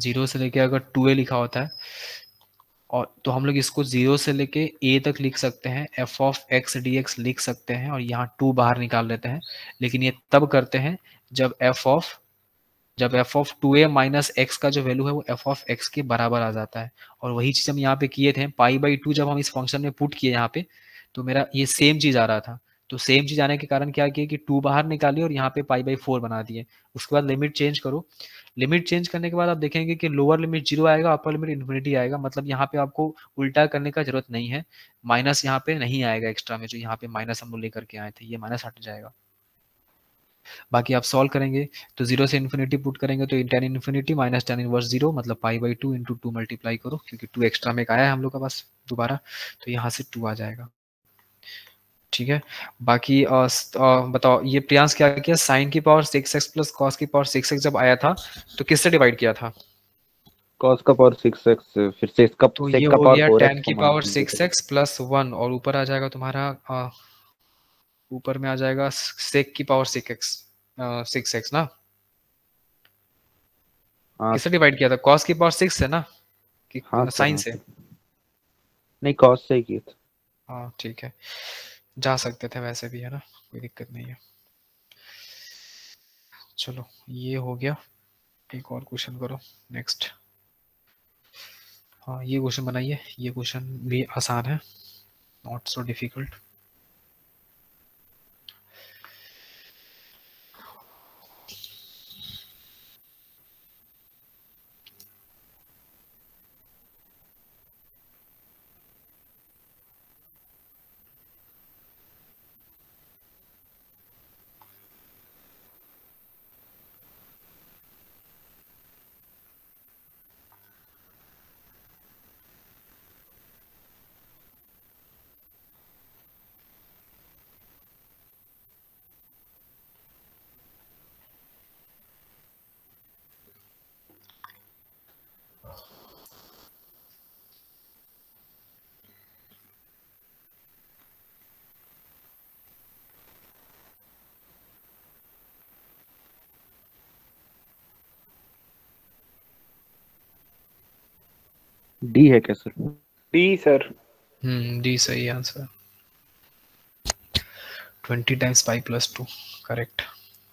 Speaker 1: 0 से लेके अगर 2a लिखा होता है और तो हम लोग इसको 0 से लेके a तक लिख सकते हैं, f ऑफ x dx लिख सकते हैं और यहाँ 2 बाहर निकाल लेते हैं। लेकिन ये तब करते हैं जब f of 2a minus x का जो वैल्यू है वो f ऑफ x के बराबर आ जाता है। और वही चीज हम यहाँ पे किए थे, पाई बाई 2 जब हम इस फंक्शन में पुट किए यहाँ पे, तो मेरा ये सेम चीज आ रहा था। तो सेम चीज आने के कारण क्या किया कि 2 बाहर निकालिए और यहाँ पे पाई बाई 4 बना दिए। उसके बाद लिमिट चेंज करो। लिमिट चेंज करने के बाद आप देखेंगे कि लोअर लिमिट 0 आएगा, अपर लिमिट इन्फिनिटी आएगा। मतलब यहाँ पे आपको उल्टा करने का जरूरत नहीं है, माइनस यहाँ पे नहीं आएगा एक्स्ट्रा में, जो यहाँ पे माइनस हम लोग लेकर के आए थे, ये माइनस हट जाएगा। बाकी आप सॉल्व करेंगे तो 0 से इन्फिनिटी पुट करेंगे तो tan infinity minus tan inverse 0 मतलब पाई बाई 2 इंटू 2 मल्टीप्लाई करो, क्योंकि 2 एक्स्ट्रा में एक आया है हम लोग का पास दोबारा, तो यहाँ से 2 आ जाएगा। ठीक है, बाकी बताओ ये प्रियांश क्या किया, साइन की पावर 6x प्लस कॉस की पावर 6x जब आया था तो किससे डिवाइड किया था?
Speaker 5: cos का पावर 6x फिर से इसका
Speaker 1: तो
Speaker 5: sec
Speaker 1: ये
Speaker 5: का
Speaker 1: हो
Speaker 5: पावर
Speaker 1: गया
Speaker 5: 4x
Speaker 1: tan की पावर 6x प्लस 1 और ऊपर आ जाएगा तुम्हारा ऊपर में आ जाएगा sec की पावर 6x ना।
Speaker 5: हाँ
Speaker 1: किससे डिवाइड किया था? cos की पावर 6 से ना कि
Speaker 5: हाँ
Speaker 1: साइन से?
Speaker 5: नहीं cos से ही किया था।
Speaker 1: हाँ ठीक है, जा सकते थे वैसे भी, है ना, कोई दिक्कत नहीं है। चलो ये हो गया, एक और क्वेश्चन करो नेक्स्ट। हाँ ये क्वेश्चन बनाइए, ये क्वेश्चन भी आसान है, नॉट सो डिफिकल्ट।
Speaker 5: डी है क्या सर?
Speaker 3: D sir.
Speaker 1: डी सही answer, 20 times pi plus 2 correct.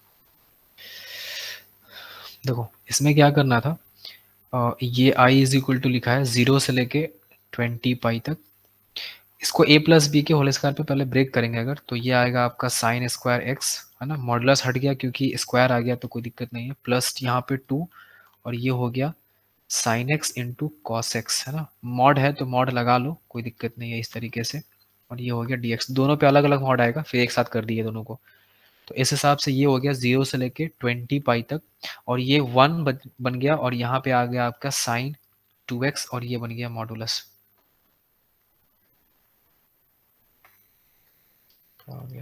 Speaker 1: देखो इसमें क्या करना था, ये i इज इक्वल टू लिखा है 0 से लेके 20 पाई तक। इसको a प्लस बी के होल स्क्वायर पे पहले ब्रेक करेंगे अगर, तो ये आएगा आपका साइन स्क्वायर x, है ना, मॉडुलस हट गया क्योंकि स्क्वायर आ गया तो कोई दिक्कत नहीं है, प्लस यहाँ पे 2 और ये हो गया sine x into cos x, है ना, मॉड है तो मॉड लगा लो, कोई दिक्कत नहीं है इस तरीके से। और ये हो गया dx, दोनों पे अलग अलग मॉड आएगा, फिर एक साथ कर दिए दोनों को। तो इस हिसाब से ये हो गया 0 से लेके 20 पाई तक, और ये 1 बन गया, और यहाँ पे आ गया आपका साइन 2x और ये बन गया मॉडुलस। आ गया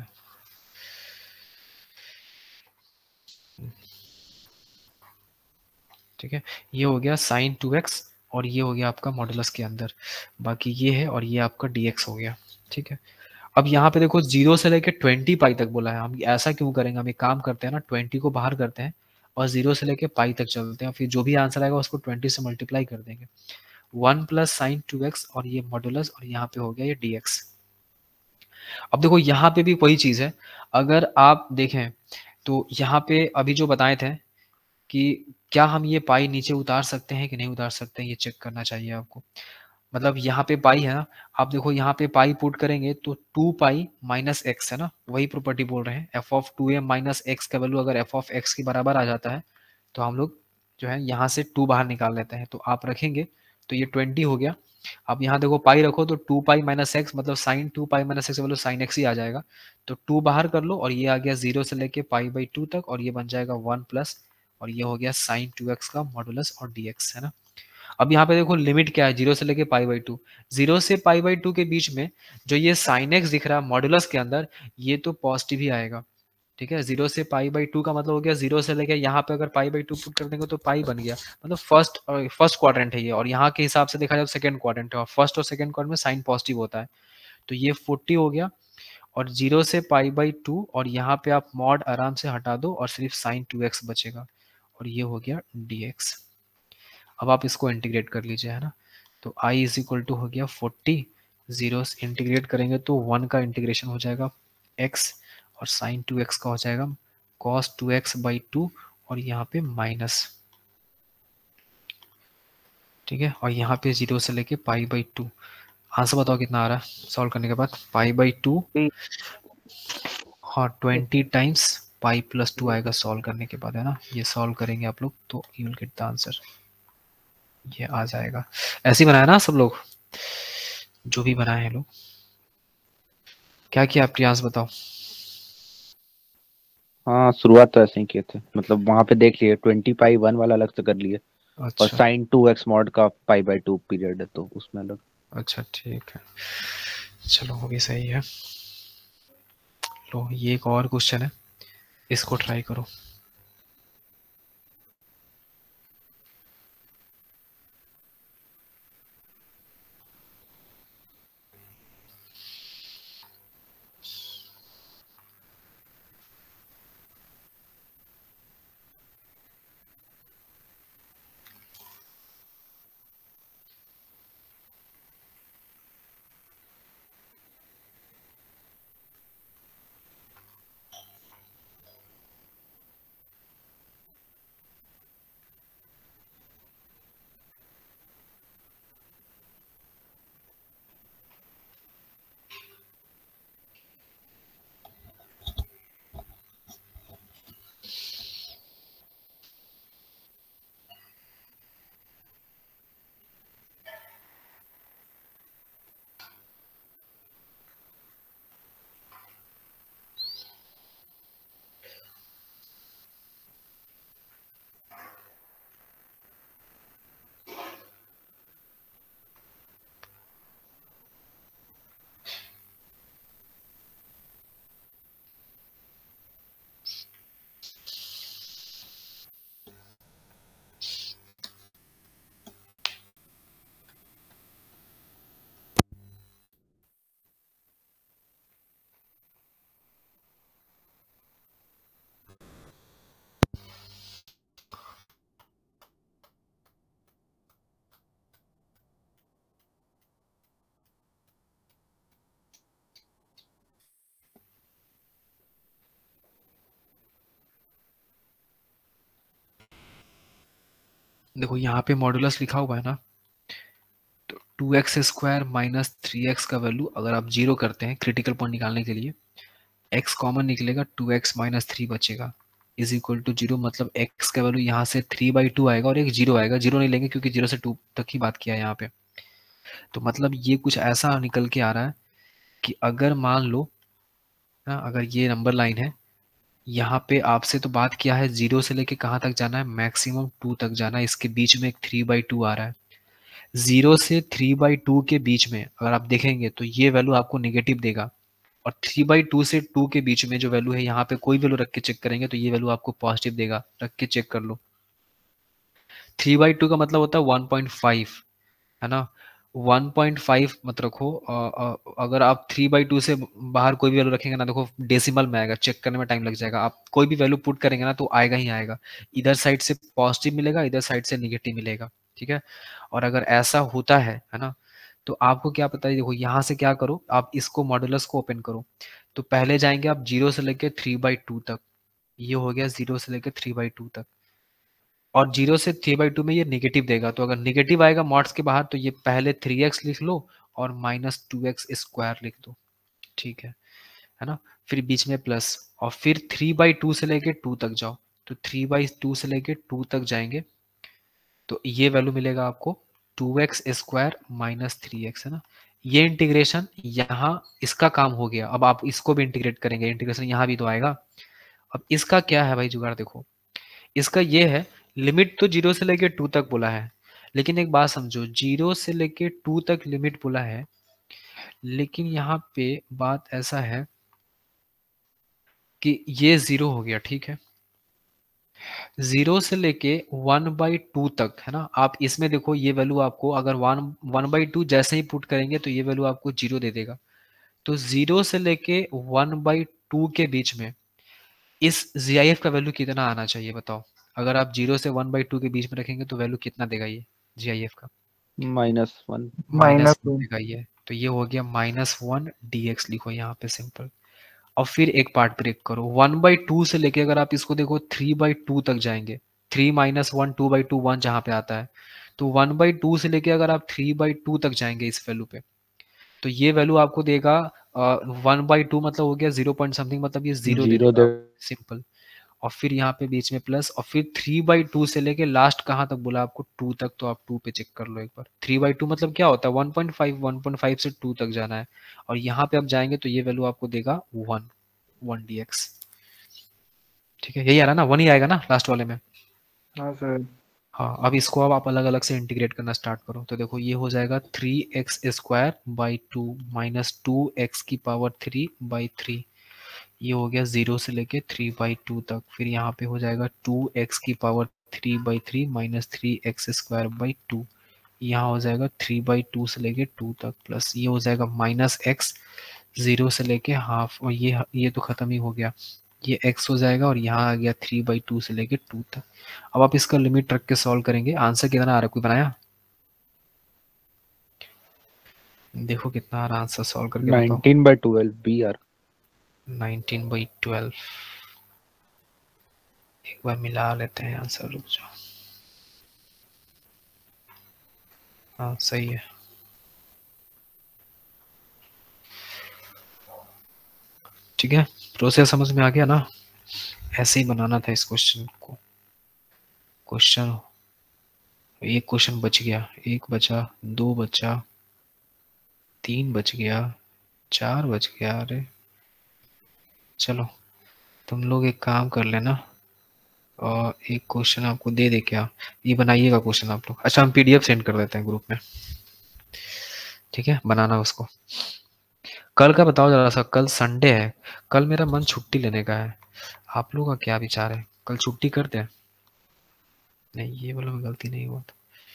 Speaker 1: ठीक है, ये हो गया साइन 2x और ये हो गया आपका मॉडुलस के अंदर, बाकी ये है और ये आपका dx हो गया। ठीक है, अब यहाँ पे देखो 0 से लेके 20 पाई तक बोला है, हम ऐसा क्यों करेंगे, हम एक काम करते हैं ना, 20 को बाहर करते हैं और 0 से लेके पाई तक चलते हैं, फिर जो भी आंसर आएगा उसको 20 से मल्टीप्लाई कर देंगे। 1 प्लस साइन 2x और ये मॉडुलस और यहाँ पे हो गया ये dx। अब देखो यहाँ पे भी वही चीज है, अगर आप देखें तो यहाँ पे अभी जो बताए थे कि क्या हम ये पाई नीचे उतार सकते हैं कि नहीं उतार सकते हैं, ये चेक करना चाहिए आपको। मतलब यहाँ पे पाई है ना, आप देखो यहाँ पे पाई पुट करेंगे तो 2 पाई माइनस एक्स है ना, वही प्रॉपर्टी बोल रहे हैं, F of 2a minus x का वैल्यू अगर एफ ऑफ एक्स के बराबर आ जाता है तो हम लोग जो है यहाँ से 2 बाहर निकाल लेते हैं, तो आप रखेंगे तो ये 20 हो गया। अब यहाँ देखो पाई रखो तो 2 पाई माइनस एक्स मतलब sine 2 pi minus x value sine x ही आ जाएगा, तो 2 बाहर कर लो और ये आ गया 0 से लेके पाई बाई 2 तक और ये बन जाएगा 1 प्लस और ये हो गया साइन 2x का मॉडुलस और dx, है ना। अब यहाँ पे देखो लिमिट क्या है, 0 से लेके पाई बाई 2, 0 से पाई बाई 2 के बीच में जो ये साइन एक्स दिख रहा है मॉडुलस के अंदर, ये तो पॉजिटिव ही आएगा। ठीक है, 0 से पाई बाई 2 का मतलब हो गया 0 से लेके यहाँ पे अगर पाई बाई 2 पुट कर देंगे तो पाई बन गया, मतलब फर्स्ट क्वाड्रेंट है ये, और यहाँ के हिसाब से देखा जाए तो सेकंड क्वाड्रेंट है, और फर्स्ट और सेकंड क्वाड्रेंट में साइन पॉजिटिव होता है, तो ये 40 हो गया। और 0 से पाई बाई 2 और यहाँ पे आप मॉड आराम से हटा दो और सिर्फ साइन 2x बचेगा और ये हो गया dx। अब आप इसको इंटीग्रेट कर लीजिए, है ना। तो i इज इक्वल टू हो गया 40, 0 से इंटीग्रेट करेंगे तो 1 का इंटीग्रेशन हो जाएगा x, और साइन 2x का हो जाएगा cos 2x/2, और यहाँ पे माइनस, ठीक है। और यहाँ पे 0 से लेके π/2। आंसर बताओ कितना आ रहा है सॉल्व करने के बाद। π/2 और 20 टाइम्स π+2 आएगा सॉल्व करने के बाद, है ना। ये सॉल्व करेंगे आप लोग तो you will get the answer, ये आ जाएगा। ऐसे ही बनाया ना सब लोग, जो भी बनाए हैं लोग। क्या किया आप प्रियांश बताओ।
Speaker 5: हाँ शुरुआत तो ऐसे ही किए थे, मतलब वहां पे देख लिए 20π1 वाला अलग से कर लिए, और
Speaker 1: अच्छा
Speaker 5: sin 2x mod का π/2 पीरियड है तो उसमें अलग।
Speaker 1: अच्छा ठीक है, चलो वो भी सही है। लो ये एक और क्वेश्चन है, इसको ट्राई करो। देखो यहाँ पे मॉडुलस लिखा हुआ है ना, तो 2x² माइनस 3x का वैल्यू अगर आप 0 करते हैं क्रिटिकल पॉइंट निकालने के लिए, x कॉमन निकलेगा, 2x माइनस 3 बचेगा इज इक्वल टू 0। मतलब x का वैल्यू यहाँ से 3/2 आएगा और एक 0 आएगा। 0 नहीं लेंगे क्योंकि 0 से 2 तक ही बात किया है यहाँ पे। तो मतलब ये कुछ ऐसा निकल के आ रहा है कि अगर मान लो ना, अगर ये नंबर लाइन है, यहाँ पे आपसे तो बात किया है 0 से लेके कहाँ तक जाना है, मैक्सिमम 2 तक जाना है। इसके बीच में एक 3/2 आ रहा है। 0 से 3/2 के बीच में अगर आप देखेंगे तो ये वैल्यू आपको नेगेटिव देगा, और 3/2 से 2 के बीच में जो वैल्यू है, यहाँ पे कोई वैल्यू रख के चेक करेंगे तो ये वैल्यू आपको पॉजिटिव देगा। रख के चेक कर लो। 3/2 का मतलब होता है 1.5, है ना। 1.5 मत रखो। अगर आप 3/2 से बाहर कोई भी वैल्यू रखेंगे ना, देखो डेसिमल में आएगा, चेक करने में टाइम लग जाएगा। आप कोई भी वैल्यू पुट करेंगे ना तो आएगा ही आएगा। इधर साइड से पॉजिटिव मिलेगा, इधर साइड से निगेटिव मिलेगा, ठीक है। और अगर ऐसा होता है ना, तो आपको क्या पता है, देखो यहाँ से क्या करो, आप इसको मॉडुलस को ओपन करो। तो पहले जाएंगे आप 0 से लेके 3/2 तक, ये हो गया 0 से लेके 3/2 तक, और 0 से 3/2 में ये नेगेटिव देगा। तो अगर नेगेटिव आएगा मॉड्स के बाहर तो ये पहले 3x लिख लो और माइनस 2x² लिख दो, ठीक है ना। फिर बीच में प्लस, और फिर 3/2 से लेके 2 तक जाओ। तो 3/2 से लेके 2 तक जाएंगे तो ये वैल्यू मिलेगा आपको 2x² माइनस 3x, है ना। ये इंटीग्रेशन यहाँ इसका काम हो गया। अब आप इसको भी इंटीग्रेट करेंगे, इंटीग्रेशन यहाँ भी तो आएगा। अब इसका क्या है भाई जुगाड़, देखो इसका ये है, लिमिट तो 0 से लेके 2 तक बोला है, लेकिन एक बात समझो, 0 से लेके 2 तक लिमिट बोला है, लेकिन यहाँ पे बात ऐसा है कि ये 0 हो गया, ठीक है। 0 से लेके 1/2 तक, है ना। आप इसमें देखो ये वैल्यू आपको अगर 1/2 जैसे ही पुट करेंगे तो ये वैल्यू आपको 0 दे देगा। तो 0 से लेके 1/2 के बीच में इस GIF का वैल्यू कितना आना चाहिए बताओ। अगर आप 0 से 1/2 के बीच में रखेंगे तो वैल्यू कितना देगा ये GIF का?
Speaker 5: -1।
Speaker 1: माइनस
Speaker 3: -1।
Speaker 1: देगा ये। तो ये हो गया -1 dx लिखो यहाँ पे सिंपल। अब फिर एक पार्ट ब्रेक करो, 1/2 से लेके अगर आप इसको देखो 3/2 तक जाएंगे, 3 - 1 2/2 1 जहाँ पे आता है, तो 1/2 से लेके अगर आप 3/2 तक जाएंगे इस वैल्यू पे, तो ये वैल्यू आपको देगा 1/2 मतलब हो गया 0 पॉइंट समथिंग, मतलब ये 0 दे
Speaker 5: 0
Speaker 1: देगा
Speaker 5: दे।
Speaker 1: सिंपल। और फिर यहाँ पे बीच में प्लस, और फिर 3/2 से लेके लास्ट कहाँ तक बोला आपको 2 तक, तो आप 2 पे चेक कर लो एक बार। 3/2 मतलब क्या होता है 1.5 से 2 तक जाना है, और यहाँ पे आप जाएंगे तो ये वैल्यू आपको देगा 1 dx। ठीक है, यही आ रहा ना, 1 ही आएगा ना लास्ट वाले में।
Speaker 3: हाँ सर।
Speaker 1: हाँ, अब इसको अब आप अलग अलग से इंटीग्रेट करना स्टार्ट करो, तो देखो ये हो जाएगा 3x² माइनस 2x⁻³ ये हो गया 0 से लेके 3/2 तक। फिर यहाँ पे हो जाएगा 2x⁻³ माइनस 3x²/2, यहाँ हो जाएगा 3/2 से लेके 2 तक, प्लस ये हो जाएगा -x 0 से लेके हाफ, और ये तो खत्म ही हो गया, ये x हो जाएगा, और यहाँ आ गया 3/2 से लेके 2 तक। अब आप इसका लिमिट रख के सॉल्व करेंगे, आंसर कितना आ रहा है, कोई बनाया? देखो कितना आ रहा आंसर सॉल्व करके बताओ।
Speaker 5: 19/12 बी आर।
Speaker 1: 19/12 एक बार मिला लेते हैं आंसर, रुक जाओ। हाँ सही है। ठीक है, प्रोसेस समझ में आ गया ना? ऐसे ही बनाना था इस क्वेश्चन को। क्वेश्चन एक क्वेश्चन बच गया, एक बचा, 2 बचा, 3 बच गया, 4 बच गया। अरे चलो तुम लोग एक काम कर लेना, और एक क्वेश्चन आपको दे दे क्या, ये बनाइएगा क्वेश्चन आप लोग। अच्छा हम PDF सेंड कर देते हैं ग्रुप में, ठीक है, बनाना उसको। कल का बताओ जरा सा, कल संडे है, कल मेरा मन छुट्टी लेने का है, आप लोगों का क्या विचार है, कल छुट्टी करते हैं? नहीं ये वाला में गलती नहीं हुआ था।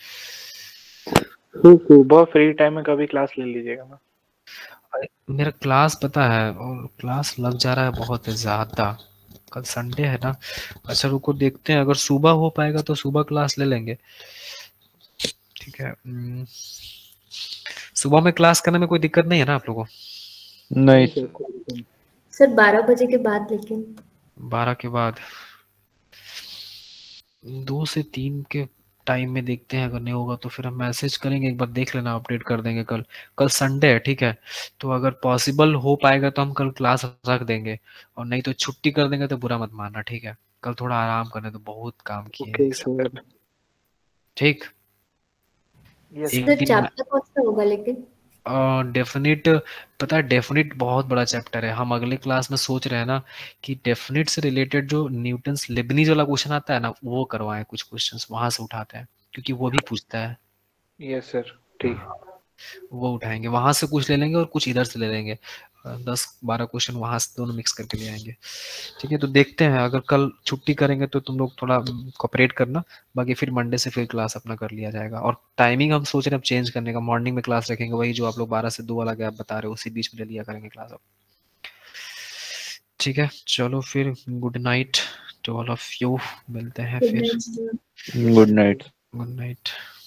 Speaker 3: सुबह फ्री टाइम में कभी क्लास ले लीजिएगा ना।
Speaker 1: मेरा क्लास पता है, और क्लास लग जा रहा है बहुत ज्यादा, कल संडे है ना। अच्छा रुको देखते हैं, अगर सुबह हो पाएगा तो सुबह क्लास ले लेंगे, ठीक है। सुबह में क्लास करने में कोई दिक्कत नहीं है ना आप लोगों को?
Speaker 5: नहीं
Speaker 2: सर 12 बजे के बाद, लेकिन
Speaker 1: 12 के बाद, 2 से 3 के टाइम में देखते हैं, अगर नहीं होगा तो फिर हम मैसेज करेंगे, एक बार देख लेना, अपडेट कर देंगे। कल कल संडे है, ठीक है, तो अगर पॉसिबल हो पाएगा तो हम कल क्लास रख देंगे, और नहीं तो छुट्टी कर देंगे, तो बुरा मत मानना, ठीक है। कल थोड़ा आराम करने, तो बहुत काम किए
Speaker 3: ओके
Speaker 1: हैं।
Speaker 3: सर।
Speaker 1: ठीक,
Speaker 3: यस
Speaker 1: एक
Speaker 2: सर
Speaker 1: दिन
Speaker 2: चैप्टर कौन सा होगा लेकिन?
Speaker 1: डेफिनिट, पता है डेफिनिट बहुत बड़ा चैप्टर है, हम अगले क्लास में सोच रहे हैं ना कि डेफिनिट से रिलेटेड जो न्यूटन्स लेबनीज वाला क्वेश्चन आता है ना, वो करवाएं, कुछ क्वेश्चंस वहां से उठाते हैं, क्योंकि वो भी पूछता है।
Speaker 3: यस सर ठीक।
Speaker 1: वो उठाएंगे, वहां से कुछ ले लेंगे और कुछ इधर से ले लेंगे, 10-12 क्वेश्चन वहां से दोनों मिक्स करके ले आएंगे। ठीक है, तो देखते हैं, अगर कल छुट्टी करेंगे तो तुम लोग थोड़ा कोऑपरेट करना, बाकी फिर मंडे से फिर क्लास अपना कर लिया जाएगा। और टाइमिंग हम सोच रहे हैं अब चेंज करने का, मॉर्निंग में क्लास रखेंगे, वही जो आप लोग 12 से 2 वाला गैप बता रहे हो, उसी बीच में ले लिया करेंगे क्लास अब। ठीक है, चलो फिर good night to all of you, मिलते हैं
Speaker 2: Good
Speaker 1: फिर।
Speaker 2: night, sir.
Speaker 5: Good night.
Speaker 1: Good night.